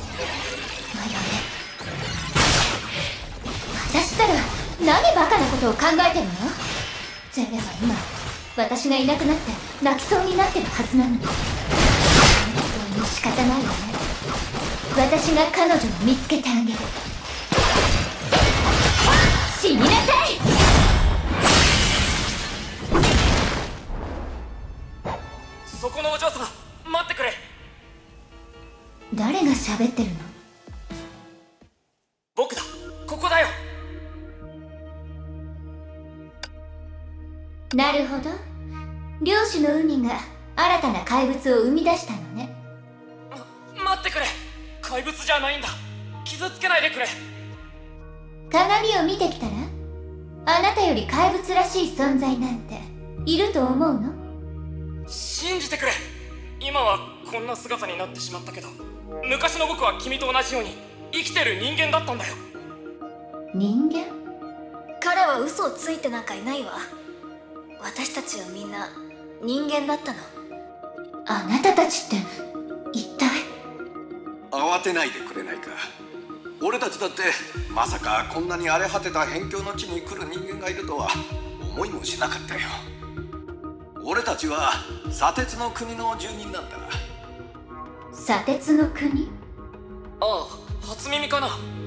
私ったら何バカなことを考えてるの？ゼレは今私がいなくなって泣きそうになってるはずなのに。本当に仕方ないわね。私が彼女を見つけてあげる。死になさい。 そこのお嬢様、待ってくれ。 誰が喋ってるの？ 僕だ、ここだよ。 なるほど。漁師の海が新たな怪物を生み出したのね。 待ってくれ。怪物じゃないんだ。傷つけないでくれ。 鏡を見てきたら、あなたより怪物らしい存在なんていると思うの？ 信じてくれ。今はこんな姿になってしまったけど、昔の僕は君と同じように生きてる人間だったんだよ。 人間？ 彼は嘘をついてなんかいないわ。私たちはみんな人間だったの。 あなたたちって一体？ 慌てないでくれないか。俺たちだってまさかこんなに荒れ果てた辺境の地に来る人間がいるとは思いもしなかったよ。俺たちは砂鉄の国の住人なんだ。 砂鉄の国？ ああ、初耳かな。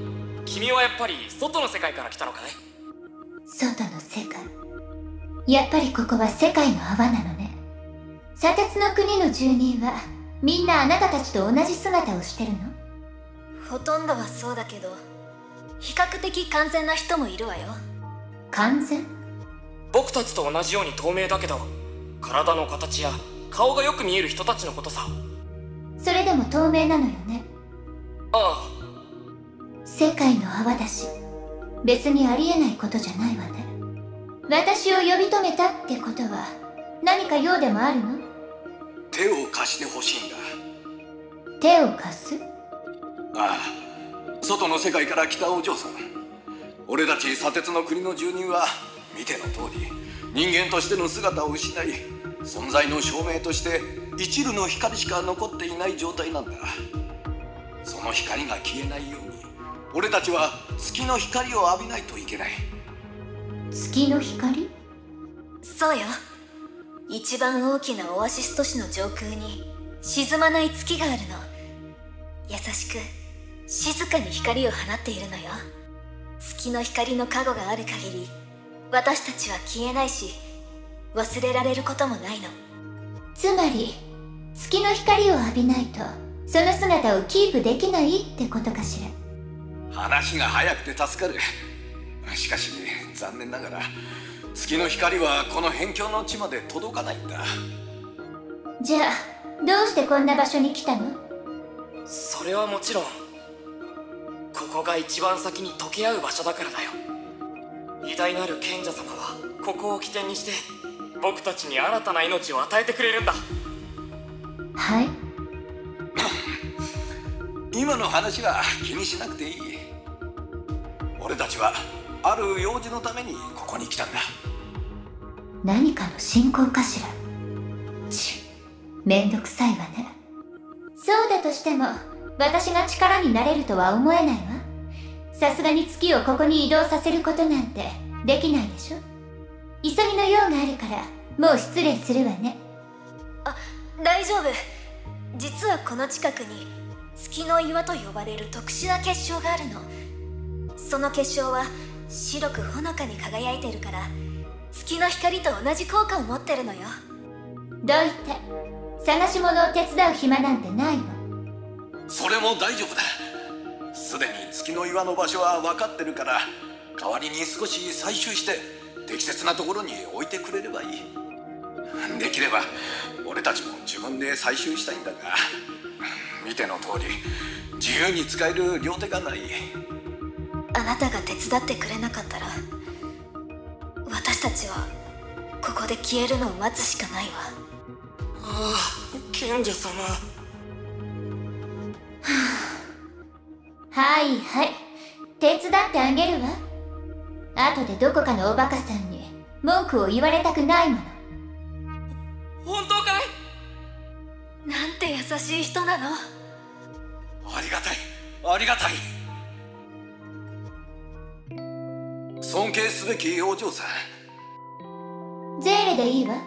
君はやっぱり外の世界から来たのかい？ 外の世界。やっぱりここは世界の泡なのね。砂鉄の国の住人はみんなあなたたちと同じ姿をしてるの？ ほとんどはそうだけど、比較的完全な人もいるわよ。 完全？ 僕たちと同じように透明だけど、体の形や顔がよく見える人たちのことさ。 それでも透明なのよね。 ああ。 世界の泡だし、別にありえないことじゃないわね。私を呼び止めたってことは何か用でもあるの？ 手を貸してほしいんだ。 手を貸す？ ああ、外の世界から来たお嬢さん。俺たち砂鉄の国の住人は見ての通り人間としての姿を失い、存在の証明として一縷の光しか残っていない状態なんだ。その光が消えないように俺たちは月の光を浴びないといけない。 月の光？ そうよ。一番大きなオアシス都市の上空に沈まない月があるの。優しく静かに光を放っているのよ。月の光の加護がある限り、私たちは消えないし忘れられることもないの。 つまり月の光を浴びないとその姿をキープできないってことかしら。 話が早くて助かる。しかし残念ながら月の光はこの辺境の地まで届かないんだ。 じゃあどうしてこんな場所に来たの？ それはもちろん、ここが一番先に溶け合う場所だからだよ。偉大なる賢者様はここを起点にして僕たちに新たな命を与えてくれるんだ。 はい。 今の話は気にしなくていい。俺たちはある用事のためにここに来たんだ。 何かの信仰かしら。めんどくさいわね。そうだとしても私が力になれるとは思えないわ。さすがに月をここに移動させることなんてできないでしょ。急ぎの用があるからもう失礼するわね。 あ、大丈夫。実はこの近くに月の岩と呼ばれる特殊な結晶があるの。その結晶は白くほのかに輝いてるから、月の光と同じ効果を持ってるのよ。 どいて。探し物を手伝う暇なんてないの。 それも大丈夫だ。すでに月の岩の場所は分かってるから、代わりに少し採集して適切なところに置いてくれればいい。できれば俺たちも自分で採集したいんだが、見ての通り自由に使える両手がない。 あなたが手伝ってくれなかったら、私たちはここで消えるのを待つしかないわ。 ああ、賢者様。 はいはい、手伝ってあげるわ。後でどこかのおバカさんに文句を言われたくないもの。 本当かい？ なんて優しい人なの。 ありがたい、ありがたい。尊敬すべきお嬢さん。ゼーレでいいわ。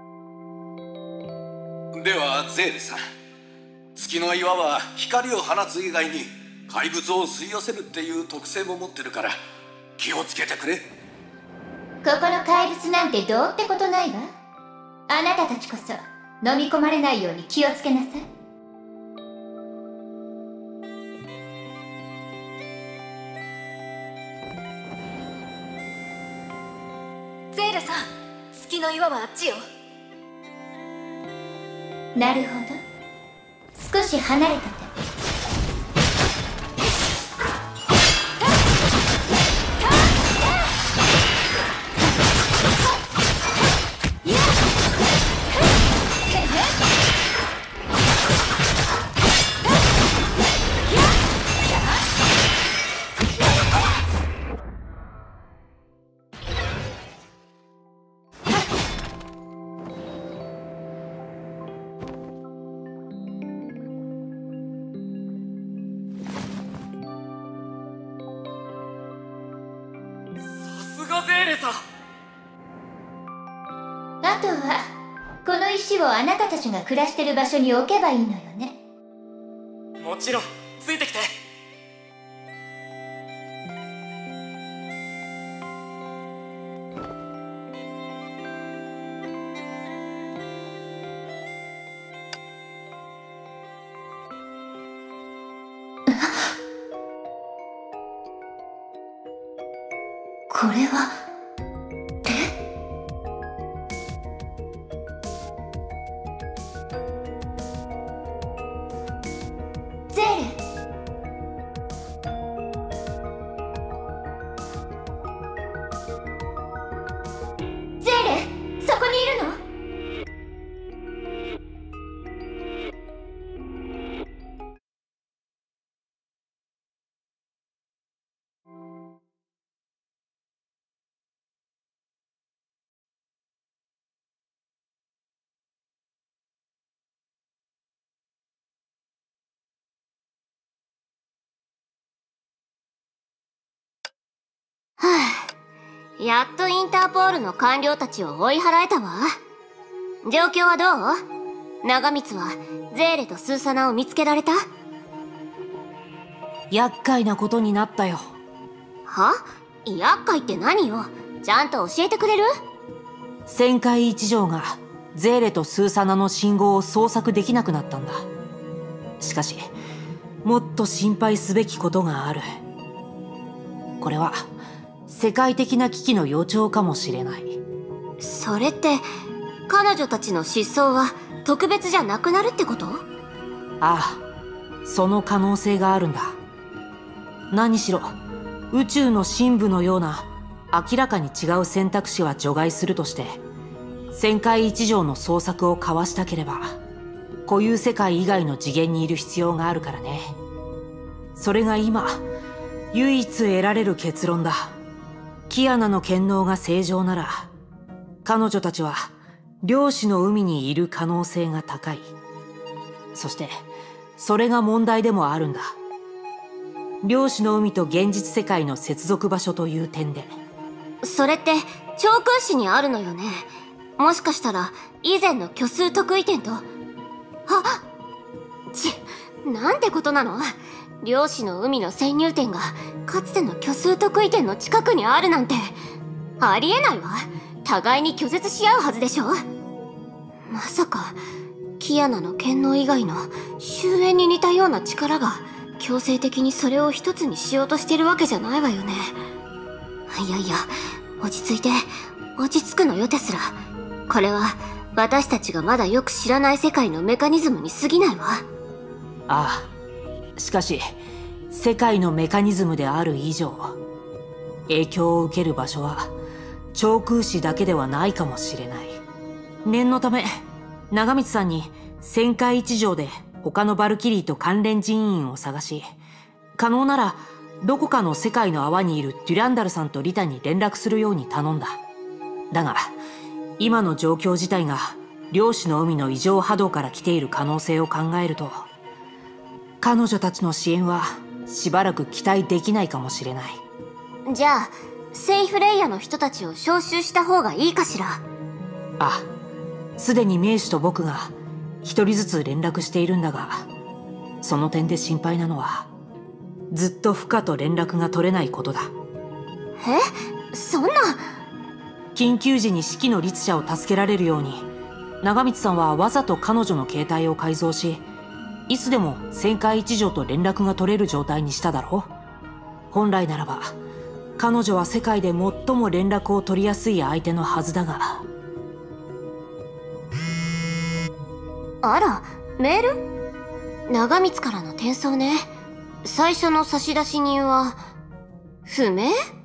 ではゼーレさん、月の岩は光を放つ以外に怪物を吸い寄せるっていう特性も持ってるから気をつけてくれ。 ここの怪物なんてどうってことないわ。あなたたちこそ飲み込まれないように気をつけなさい。 ゼーレさん、月の岩はあっちよ。 なるほど、少し離れてて。あとはこの石をあなたたちが暮らしてる場所に置けばいいのよね。 もちろん、ついてきて。 これはゼーレ。ゼーレ、そこにいるの？ やっとインターポールの官僚たちを追い払えたわ。状況はどう？長光はゼーレとスーサナを見つけられた？ 厄介なことになったよ。 は？厄介って何よ？ちゃんと教えてくれる？ 旋回一条がゼーレとスーサナの信号を捜索できなくなったんだ。しかしもっと心配すべきことがある。これは世界的な危機の予兆かもしれない。 それって彼女たちの失踪は特別じゃなくなるってこと？ ああ、その可能性があるんだ。何しろ宇宙の深部のような明らかに違う選択肢は除外するとして旋回一条の捜索を交わしたければ固有世界以外の次元にいる必要があるからね。それが今唯一得られる結論だ。キアナの権能が正常なら彼女たちは量子の海にいる可能性が高い。そしてそれが問題でもあるんだ。量子の海と現実世界の接続場所という点で。 それって超空詞にあるのよね。もしかしたら以前の虚数特異点と。なんてことなの？量子の海の潜入点がかつての虚数特異点の近くにあるなんてありえないわ。互いに拒絶し合うはずでしょ。まさかキアナの権能以外の終焉に似たような力が強制的にそれを一つにしようとしてるわけじゃないわよね。いやいや、落ち着いて。落ち着くのよテスラ。これは私たちがまだよく知らない世界のメカニズムに過ぎないわ。 ああ、しかし世界のメカニズムである以上影響を受ける場所は超空詞だけではないかもしれない。念のため長光さんに旋回一条で他のバルキリーと関連人員を探し、可能ならどこかの世界の泡にいるデュランダルさんとリタに連絡するように頼んだ。だが今の状況自体が量子の海の異常波動から来ている可能性を考えると彼女たちの支援はしばらく期待できないかもしれない。 じゃあセイフレイヤの人たちを招集した方がいいかしら？ あ、すでに名手と僕が一人ずつ連絡しているんだが、その点で心配なのはずっとフカと連絡が取れないことだ。 え？そんな。 緊急時に指揮の律者を助けられるように長光さんはわざと彼女の携帯を改造し、いつでも旋回一条と連絡が取れる状態にしただろう。本来ならば彼女は世界で最も連絡を取りやすい相手のはずだが。 あら、メール？長光からの転送ね。最初の差出人は不明？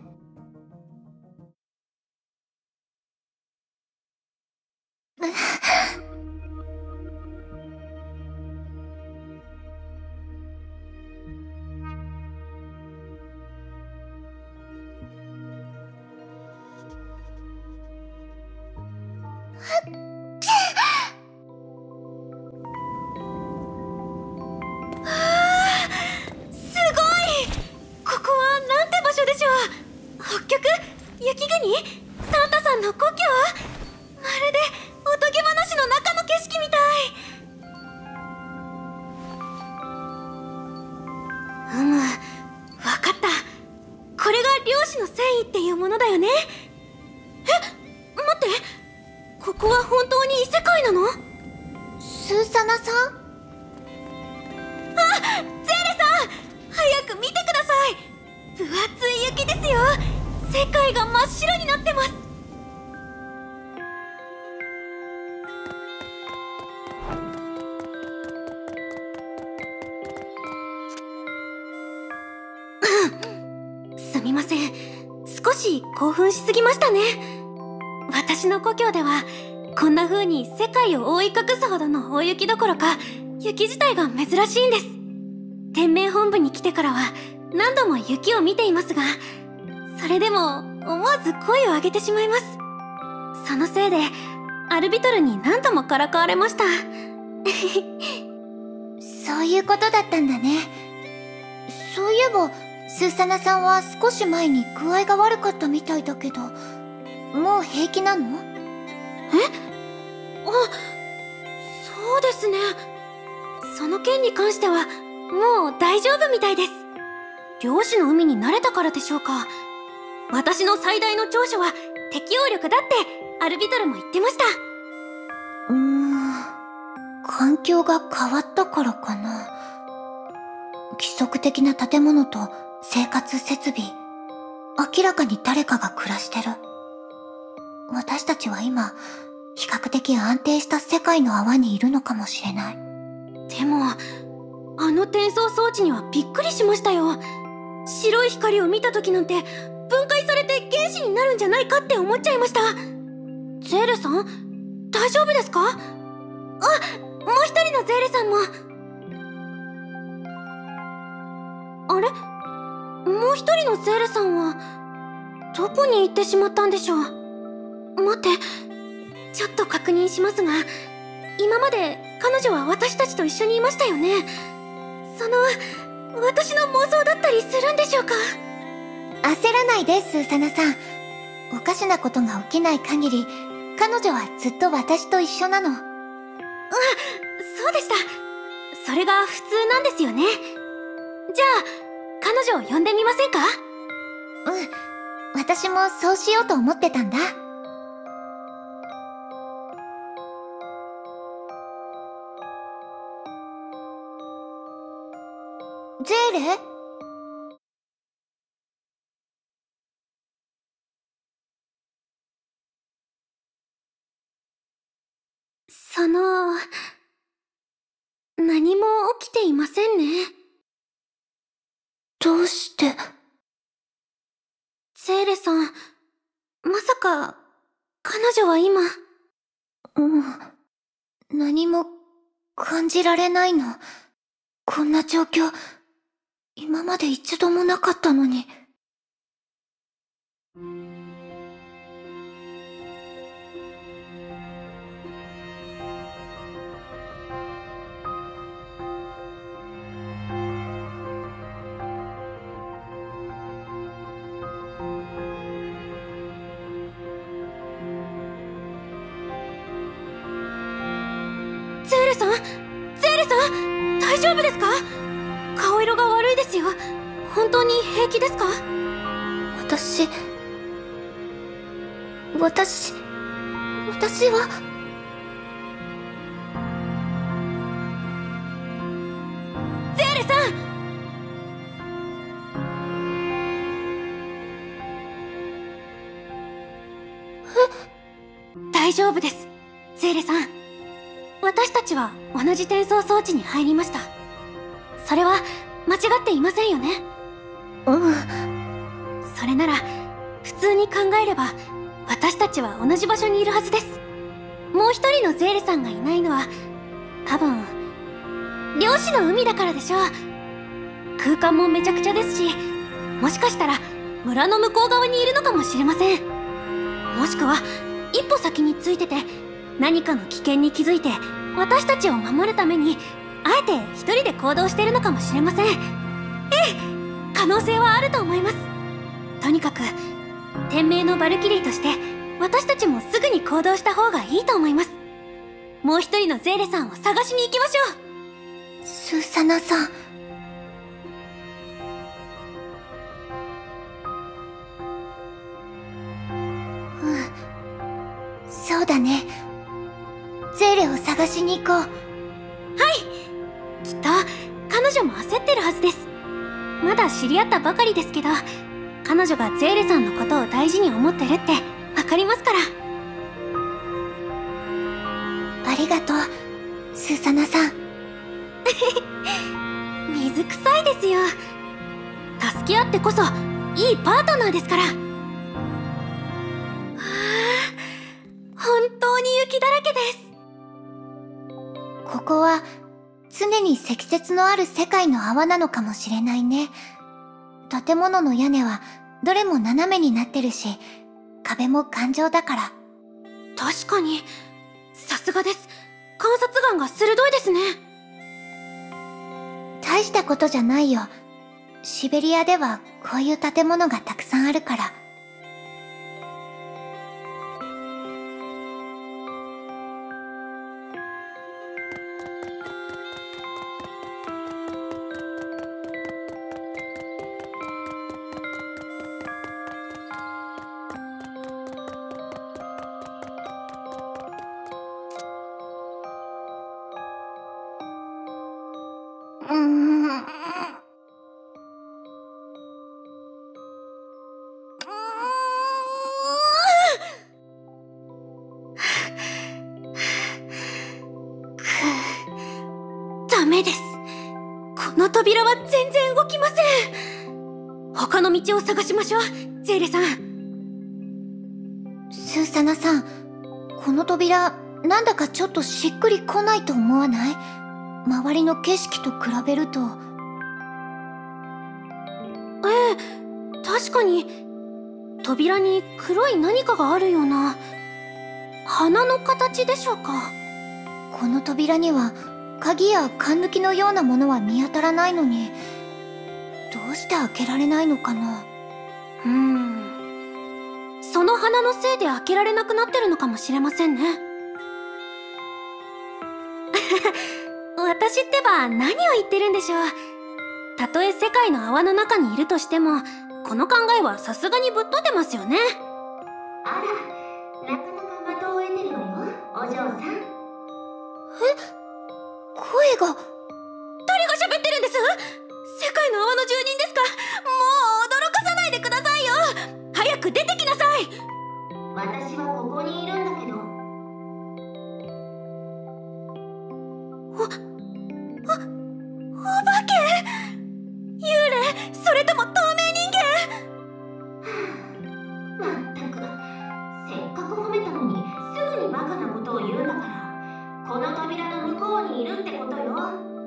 雪国？サンタさんの故郷？まるでおとぎ話の中の景色みたい。わかった。これが量子の繊維っていうものだよね。え、待って、ここは本当に異世界なの？ スーサナさん？ あ、ゼーレさん、早く見てください。分厚い雪ですよ。 世界が真っ白になってます。すみません、少し興奮しすぎましたね。私の故郷ではこんな風に世界を覆い隠すほどの大雪どころか雪自体が珍しいんです。天命本部に来てからは何度も雪を見ていますが、それでも思わず声を上げてしまいます。そのせいでアルビトルに何度もからかわれました。 そういうことだったんだね。そういえばスーサナさんは少し前に具合が悪かったみたいだけど、もう平気なの？ そうですね。その件に関してはもう大丈夫みたいです。漁師の海に慣れたからでしょうか。私の最大の長所は適応力だってアルビトルも言ってました。 環境が変わったからかな。規則的な建物と生活設備、明らかに誰かが暮らしてる。私たちは今比較的安定した世界の泡にいるのかもしれない。 でもあの転送装置にはびっくりしましたよ。白い光を見た時なんて分解されて原子になるんじゃないかって思っちゃいました。ゼーレさん、大丈夫ですか？もう一人のゼーレさんも。あれ？もう一人のゼーレさんはどこに行ってしまったんでしょう。待って、ちょっと確認しますが、今まで彼女は私たちと一緒にいましたよね。私の妄想だったりするんでしょうか？ 焦らないで、スーサナさん。おかしなことが起きない限り、彼女はずっと私と一緒なの。 そうでした。それが普通なんですよね。じゃあ、彼女を呼んでみませんか？ 私もそうしようと思ってたんだ。ゼーレ？ 何も起きていませんね。 どうして？ ゼーレさん、まさか、彼女は今… 何も感じられないの。こんな状況、今まで一度もなかったのに。 ゼーレさん、大丈夫ですか？顔色が悪いですよ。本当に平気ですか？ 私は… ゼーレさん！大丈夫です、ゼーレさん。私たちは同じ転送装置に入りました。それは間違っていませんよね？それなら普通に考えれば私たちは同じ場所にいるはずです。もう一人のゼーレさんがいないのは多分漁師の海だからでしょう。空間もめちゃくちゃですし、もしかしたら村の向こう側にいるのかもしれません。もしくは一歩先についてて何かの危険に気づいて私たちを守るためにあえて一人で行動しているのかもしれません。可能性はあると思います。とにかく天命のバルキリーとして私たちもすぐに行動した方がいいと思います。もう一人のゼーレさんを探しに行きましょう。 スーサナさん。そうだね。ゼーレを探しに行こう。 はい、きっと彼女も焦ってるはずです。まだ知り合ったばかりですけど、 彼女がゼーレさんのことを大事に思ってるってわかりますから。 ありがとう、スーサナさん。 水臭いですよ。助け合ってこそいいパートナーですから。本当に雪だらけです。 ここは常に積雪のある世界の泡なのかもしれないね。建物の屋根はどれも斜めになってるし、壁も頑丈だから。 確かに、さすがです。観察眼が鋭いですね。 大したことじゃないよ。シベリアではこういう建物がたくさんあるから。 ダメです。この扉は全然動きません。他の道を探しましょう、ゼーレさん。 スーサナさん、この扉なんだかちょっとしっくりこないと思わない？周りの景色と比べると。確かに扉に黒い何かがあるような。花の形でしょうか。この扉には鍵や缶抜きのようなものは見当たらないのに、どうして開けられないのかな。 その花のせいで開けられなくなってるのかもしれませんね。私ってば何を言ってるんでしょう。たとえ世界の泡の中にいるとしても、この考えはさすがにぶっ飛んでますよね。 あら、なかなか的を得てるわよ、お嬢さん。 声が。 誰が喋ってるんです？世界の泡の住人ですか？もう驚かさないでくださいよ。早く出てきなさい。 私はここにいるんだけど。 お化け？幽霊？それとも透明人間？ まったく、せっかく褒めたのにすぐにバカなことを言うんだから、この扉の向こうにいるってことよ。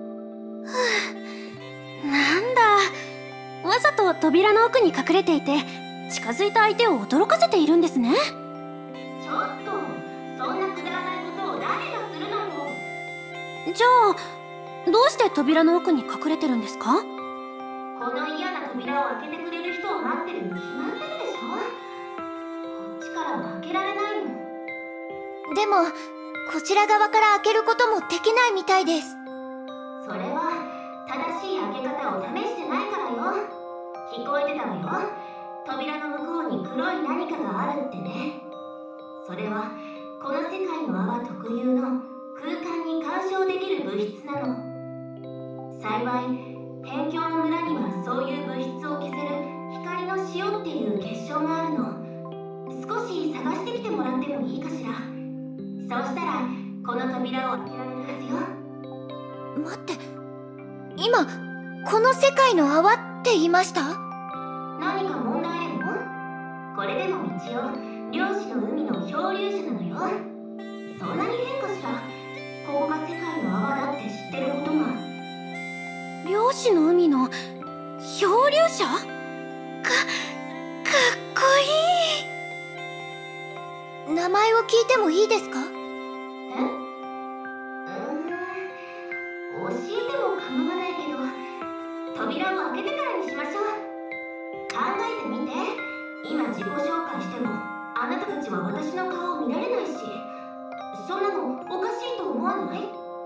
なんだ、わざと扉の奥に隠れていて近づいた相手を驚かせているんですね。 ちょっと、そんなくだらないことを誰がするのよ。 じゃあどうして扉の奥に隠れてるんですか？ この嫌な扉を開けてくれる人を待ってるに決まってるでしょ。こっちからは開けられないの。 でもこちら側から開けることもできないみたいです。 それは正しい開け方を試してないからよ。聞こえてたわよ。扉の向こうに黒い何かがあるってね。それはこの世界の泡特有の空間に干渉できる物質なの。幸い辺境の村にはそういう物質を消せる光の塩っていう結晶があるの。少し探してきてもらってもいいかしら。そうしたらこの扉を開けられるはずよ。 待って、今この世界の泡って言いました？ 何か問題でも？これでも一応漁師の海の漂流者なのよ。そんなに変かしら。ここが世界の泡だって知ってることが。 漁師の海の漂流者？かっこいい。 名前を聞いてもいいですか？ 教えても構わないけど、扉を開けてからにしましょう。考えてみて。今自己紹介してもあなたたちは私の顔を見られないし、そんなのおかしいと思わない？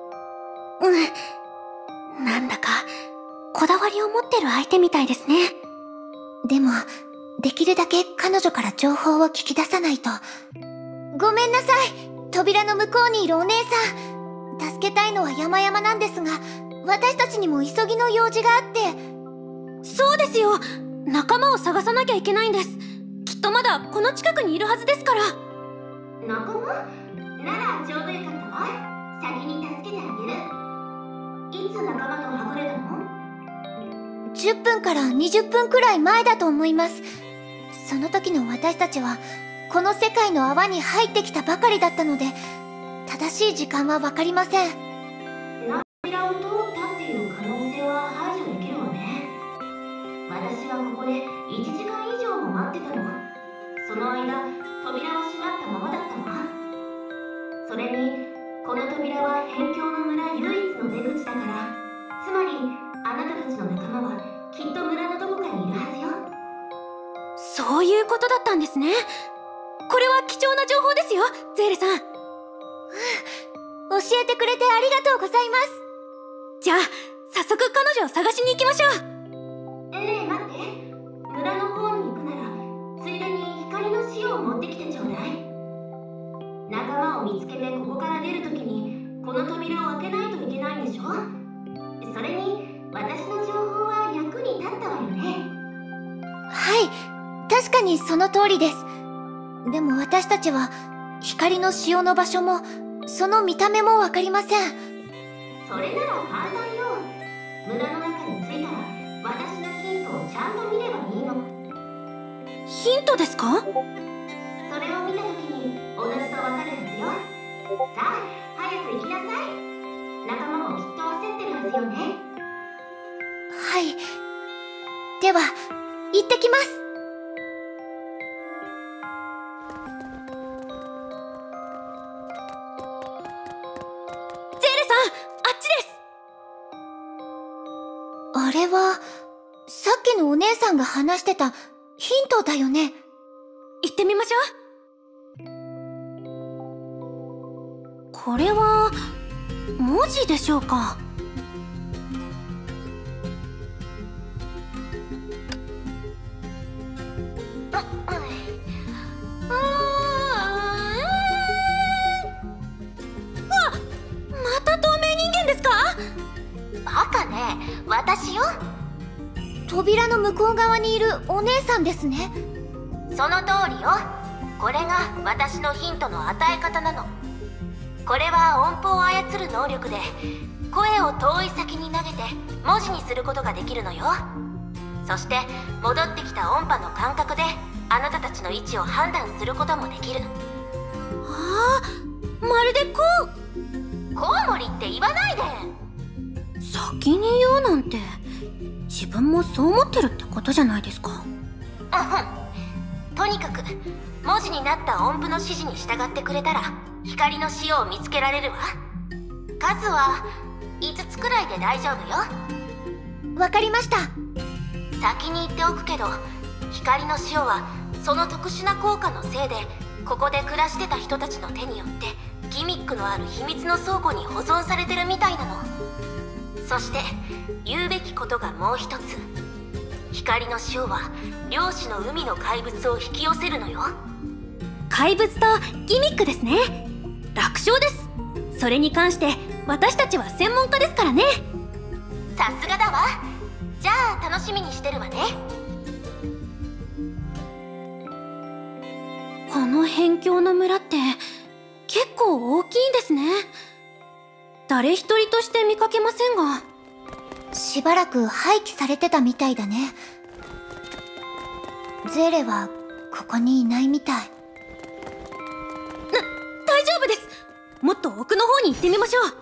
なんだかこだわりを持ってる相手みたいですね。 でもできるだけ彼女から情報を聞き出さないと。ごめんなさい、扉の向こうにいるお姉さん。助けたいのは山々なんですが、私たちにも急ぎの用事があって。 そうですよ、 仲間を探さなきゃいけないんです。きっとまだこの近くにいるはずですから。 仲間ならちょうどよかったわ。先に助けてあげる。いつ仲間とはぐれたの？10分から20分くらい前だと思います。その時の私たちはこの世界の泡に入ってきたばかりだったので、正しい時間は分かりません。扉を通ったっていう可能性は排除できるわね。私はここで1時間以上も待ってたの。その間扉は閉まったままだったわ。それにこの扉は辺境の村唯一の出口だから、つまりあなたたちの仲間はきっと村のどこかにいるはずよ。 そういうことだったんですね。これは貴重な情報ですよ、ゼーレさん。 教えてくれてありがとうございます。 じゃあ早速彼女を探しに行きましょう。 ねえ待って、村の方に行くならついでに光の塩を持ってきてちょうだい。仲間を見つけてここから出るときにこの扉を開けないといけないんでしょ。それに私の情報は役に立ったわよね。はい、確かにその通りです。でも私たちは光の塩の場所もその見た目もわかりません。それなら簡単よ。村の中に着いたら私のヒントをちゃんと見ればいいの。 ヒントですか？ それを見たときにおのずとわかるはずよ。さあ早く行きなさい。仲間もきっと焦ってるはずよね。はい、では行ってきます。あれはさっきのお姉さんが話してたヒントだよね。 行ってみましょう。これは文字でしょうか？また透明人間ですか？ バカね、私よ。扉の向こう側にいるお姉さんですね。その通りよ。これが私のヒントの与え方なの。これは音符を操る能力で、声を遠い先に投げて文字にすることができるのよ。そして戻ってきた音波の感覚であなたたちの位置を判断することもできる。 ああ、まるでこう。 コウモリって言わないで。 先に言うなんて、自分もそう思ってるってことじゃないですか。 とにかく文字になった音符の指示に従ってくれたら光の塩を見つけられるわ。数は5つくらいで大丈夫よ。わかりました。先に言っておくけど、光の塩はその特殊な効果のせいでここで暮らしてた人たちの手によってギミックのある秘密の倉庫に保存されてるみたいなの。そして言うべきことがもう一つ。光の塩は漁師の海の怪物を引き寄せるのよ。 怪物とギミックですね。楽勝です。それに関して私たちは専門家ですからね。 さすがだわ。じゃあ楽しみにしてるわね。 この辺境の村って結構大きいんですね。誰一人として見かけませんが。 しばらく廃棄されてたみたいだね。ゼーレはここにいないみたい。 大丈夫です。もっと奥の方に行ってみましょう。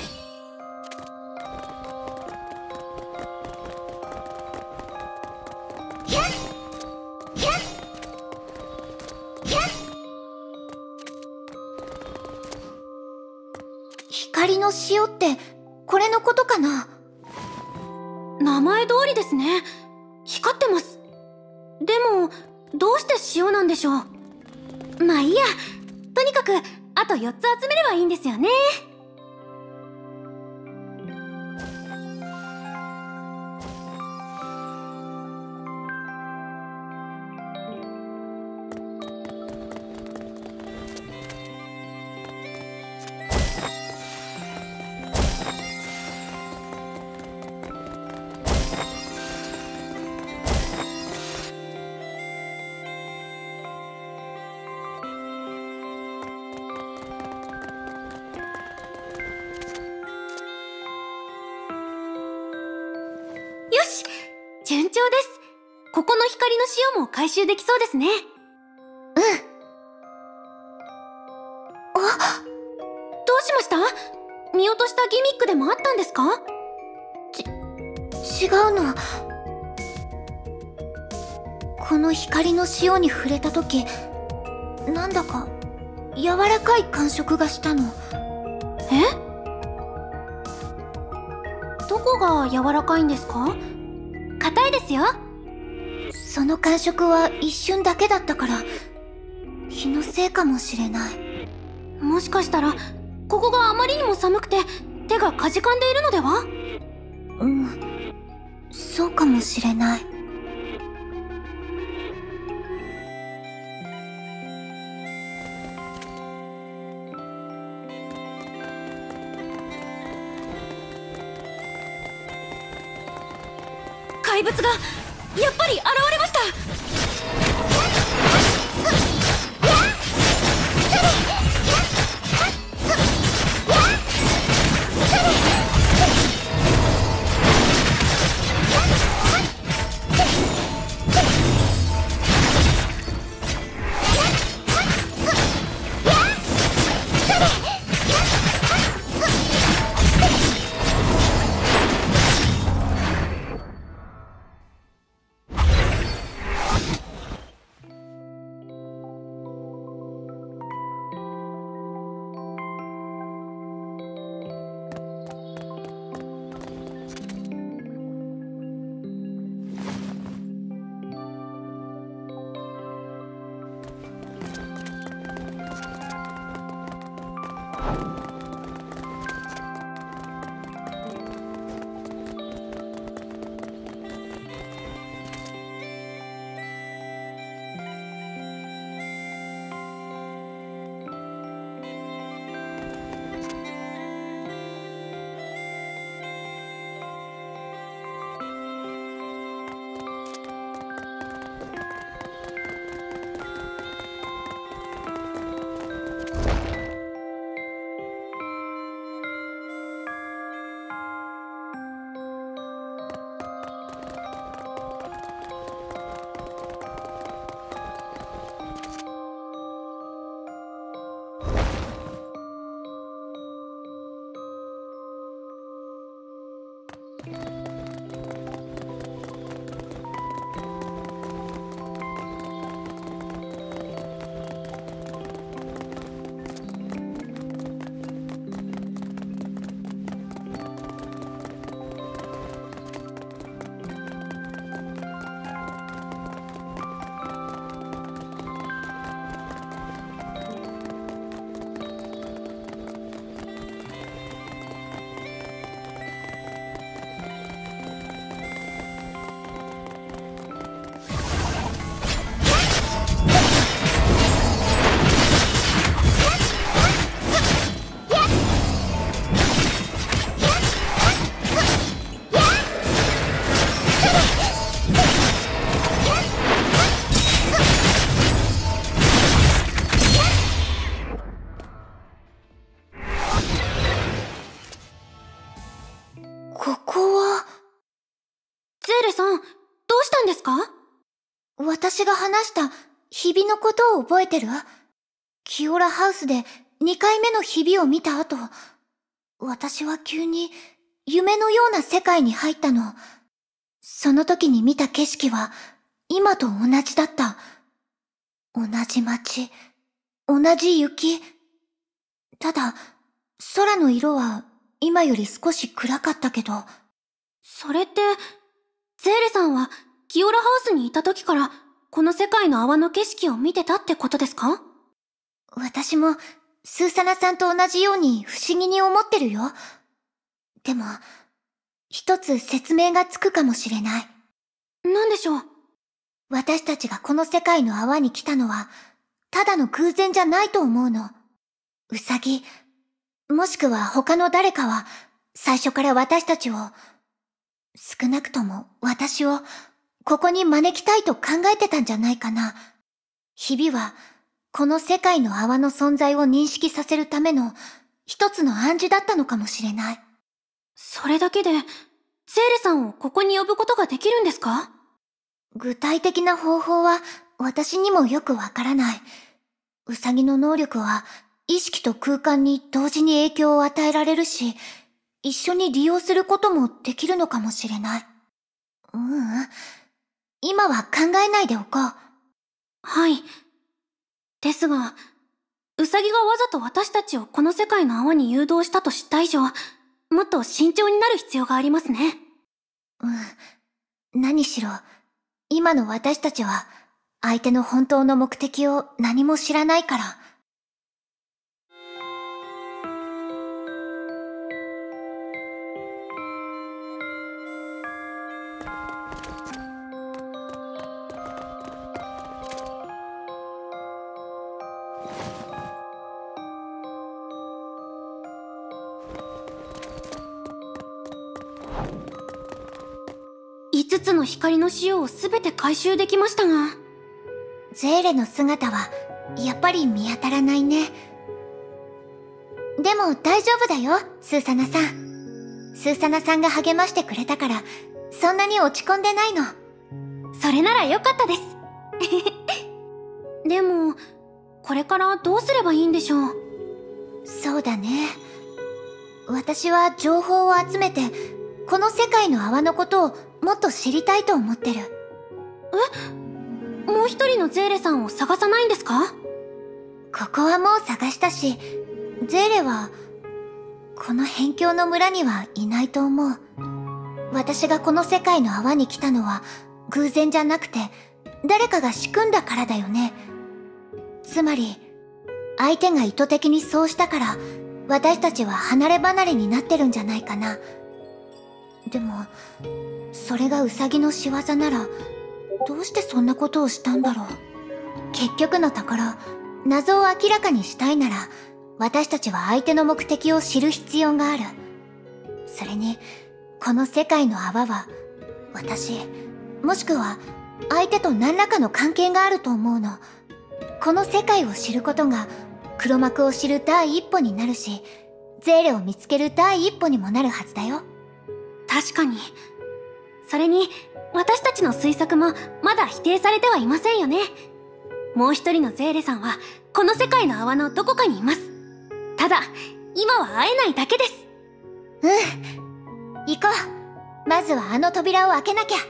光の塩ってこれのことかな？ 名前通りですね。光ってます。でもどうして塩なんでしょう。まあいいや。とにかくあと4つ集めればいいんですよね。 調です。ここの光の塩も回収できそうですね。どうしました？見落としたギミックでもあったんですか？ 違うの。この光の塩に触れた時、なんだか柔らかい感触がしたの。 どこが柔らかいんですか？硬いですよ。 その感触は一瞬だけだったから、気のせいかもしれない。 もしかしたらここがあまりにも寒くて手がかじかんでいるのでは？ そうかもしれない。 怪物がやっぱり現れました。 私が話した日々のことを覚えてる？キオラハウスで2回目の日々を見た後、私は急に夢のような世界に入ったの。その時に見た景色は今と同じだった。同じ街、同じ雪。ただ、空の色は今より少し暗かったけど。 それって、ゼーレさんはキオラハウスにいた時からこの世界の泡の景色を見てたってことですか？ 私もスーサナさんと同じように不思議に思ってるよ。でも、一つ説明がつくかもしれない。 何でしょう？ 私たちがこの世界の泡に来たのは、ただの偶然じゃないと思うの。ウサギ、もしくは他の誰かは、最初から私たちを、少なくとも私を、ここに招きたいと考えてたんじゃないかな。日々は、この世界の泡の存在を認識させるための、一つの暗示だったのかもしれない。 それだけで、ゼーレさんをここに呼ぶことができるんですか？ 具体的な方法は私にもよくわからない。ウサギの能力は意識と空間に同時に影響を与えられるし、一緒に利用することもできるのかもしれない。今は考えないでおこう。 はい。ですが、ウサギがわざと私たちをこの世界の泡に誘導したと知った以上、もっと慎重になる必要がありますね。 何しろ、今の私たちは、相手の本当の目的を何も知らないから。 5つの光の塩をすべて回収できましたが、 ゼーレの姿はやっぱり見当たらないね。でも大丈夫だよ、スーサナさん。スーサナさんが励ましてくれたから、そんなに落ち込んでないの。 それならよかったです。でも、これからどうすればいいんでしょう。 そうだね。私は情報を集めて、この世界の泡のことをもっと知りたいと思ってる。 もう一人のゼーレさんを探さないんですか？ ここはもう探したし、ゼーレは、この辺境の村にはいないと思う。私がこの世界の泡に来たのは偶然じゃなくて、誰かが仕組んだからだよね。つまり、相手が意図的にそうしたから、私たちは離れ離れになってるんじゃないかな。でも、それがウサギの仕業なら、どうしてそんなことをしたんだろう。結局のところ、謎を明らかにしたいなら、私たちは相手の目的を知る必要がある。それに、この世界の泡は、私、もしくは相手と何らかの関係があると思うの。この世界を知ることが、黒幕を知る第一歩になるし、ゼーレを見つける第一歩にもなるはずだよ。 確かに。それに、私たちの推測もまだ否定されてはいませんよね。もう一人のゼーレさんは、この世界の泡のどこかにいます。ただ、今は会えないだけです。 行こう。まずはあの扉を開けなきゃ。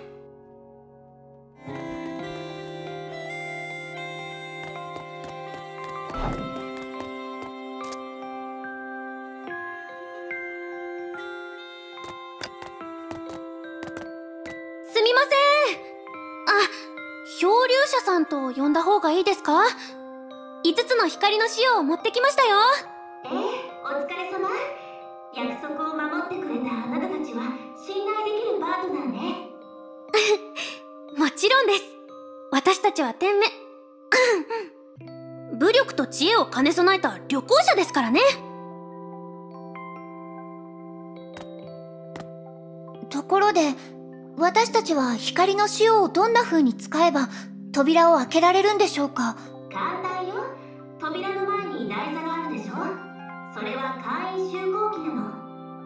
すみません。漂流者さんと呼んだ方がいいですか？5つの光の塩を持ってきましたよ。 お疲れ様。約束を守ってくれたあなたたちは信頼できるパートナーね。 もちろんです。私たちは天命武力と知恵を兼ね備えた旅行者ですからね。 ところで、私たちは光の塩をどんな風に使えば扉を開けられるんでしょうか？ 簡単よ。扉の前に台座があるでしょ。それは簡易集光器なの。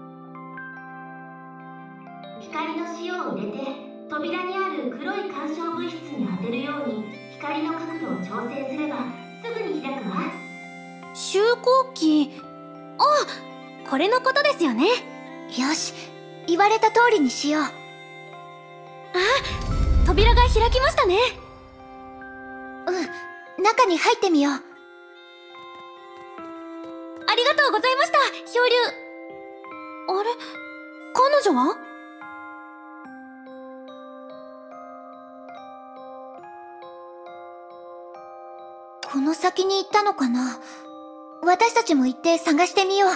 光の塩を入れて扉にある黒い干渉物質に当てるように光の角度を調整すればすぐに開くわ。 集光器。これのことですよね。 よし、言われた通りにしよう。 扉が開きましたね。 中に入ってみよう。 ありがとうございました、漂流。あれ、彼女は？ この先に行ったのかな？私たちも行って探してみよう。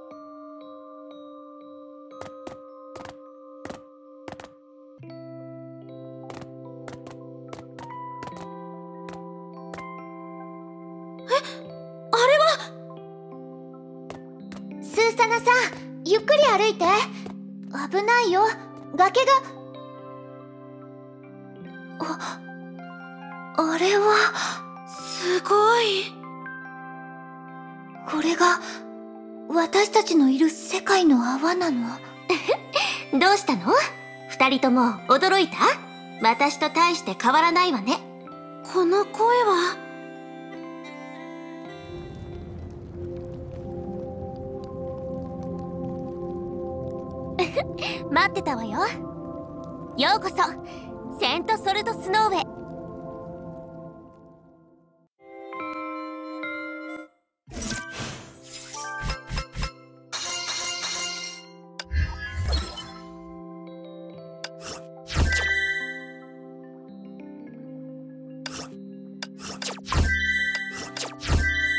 スーサナさん、ゆっくり歩いて。危ないよ、崖が。あれは。 すごい。 これが私たちのいる世界の泡なの？ どうしたの？2人とも驚いた？ 私と大して変わらないわね。 この声は。 待ってたわよ。ようこそセントソルトスノーへ。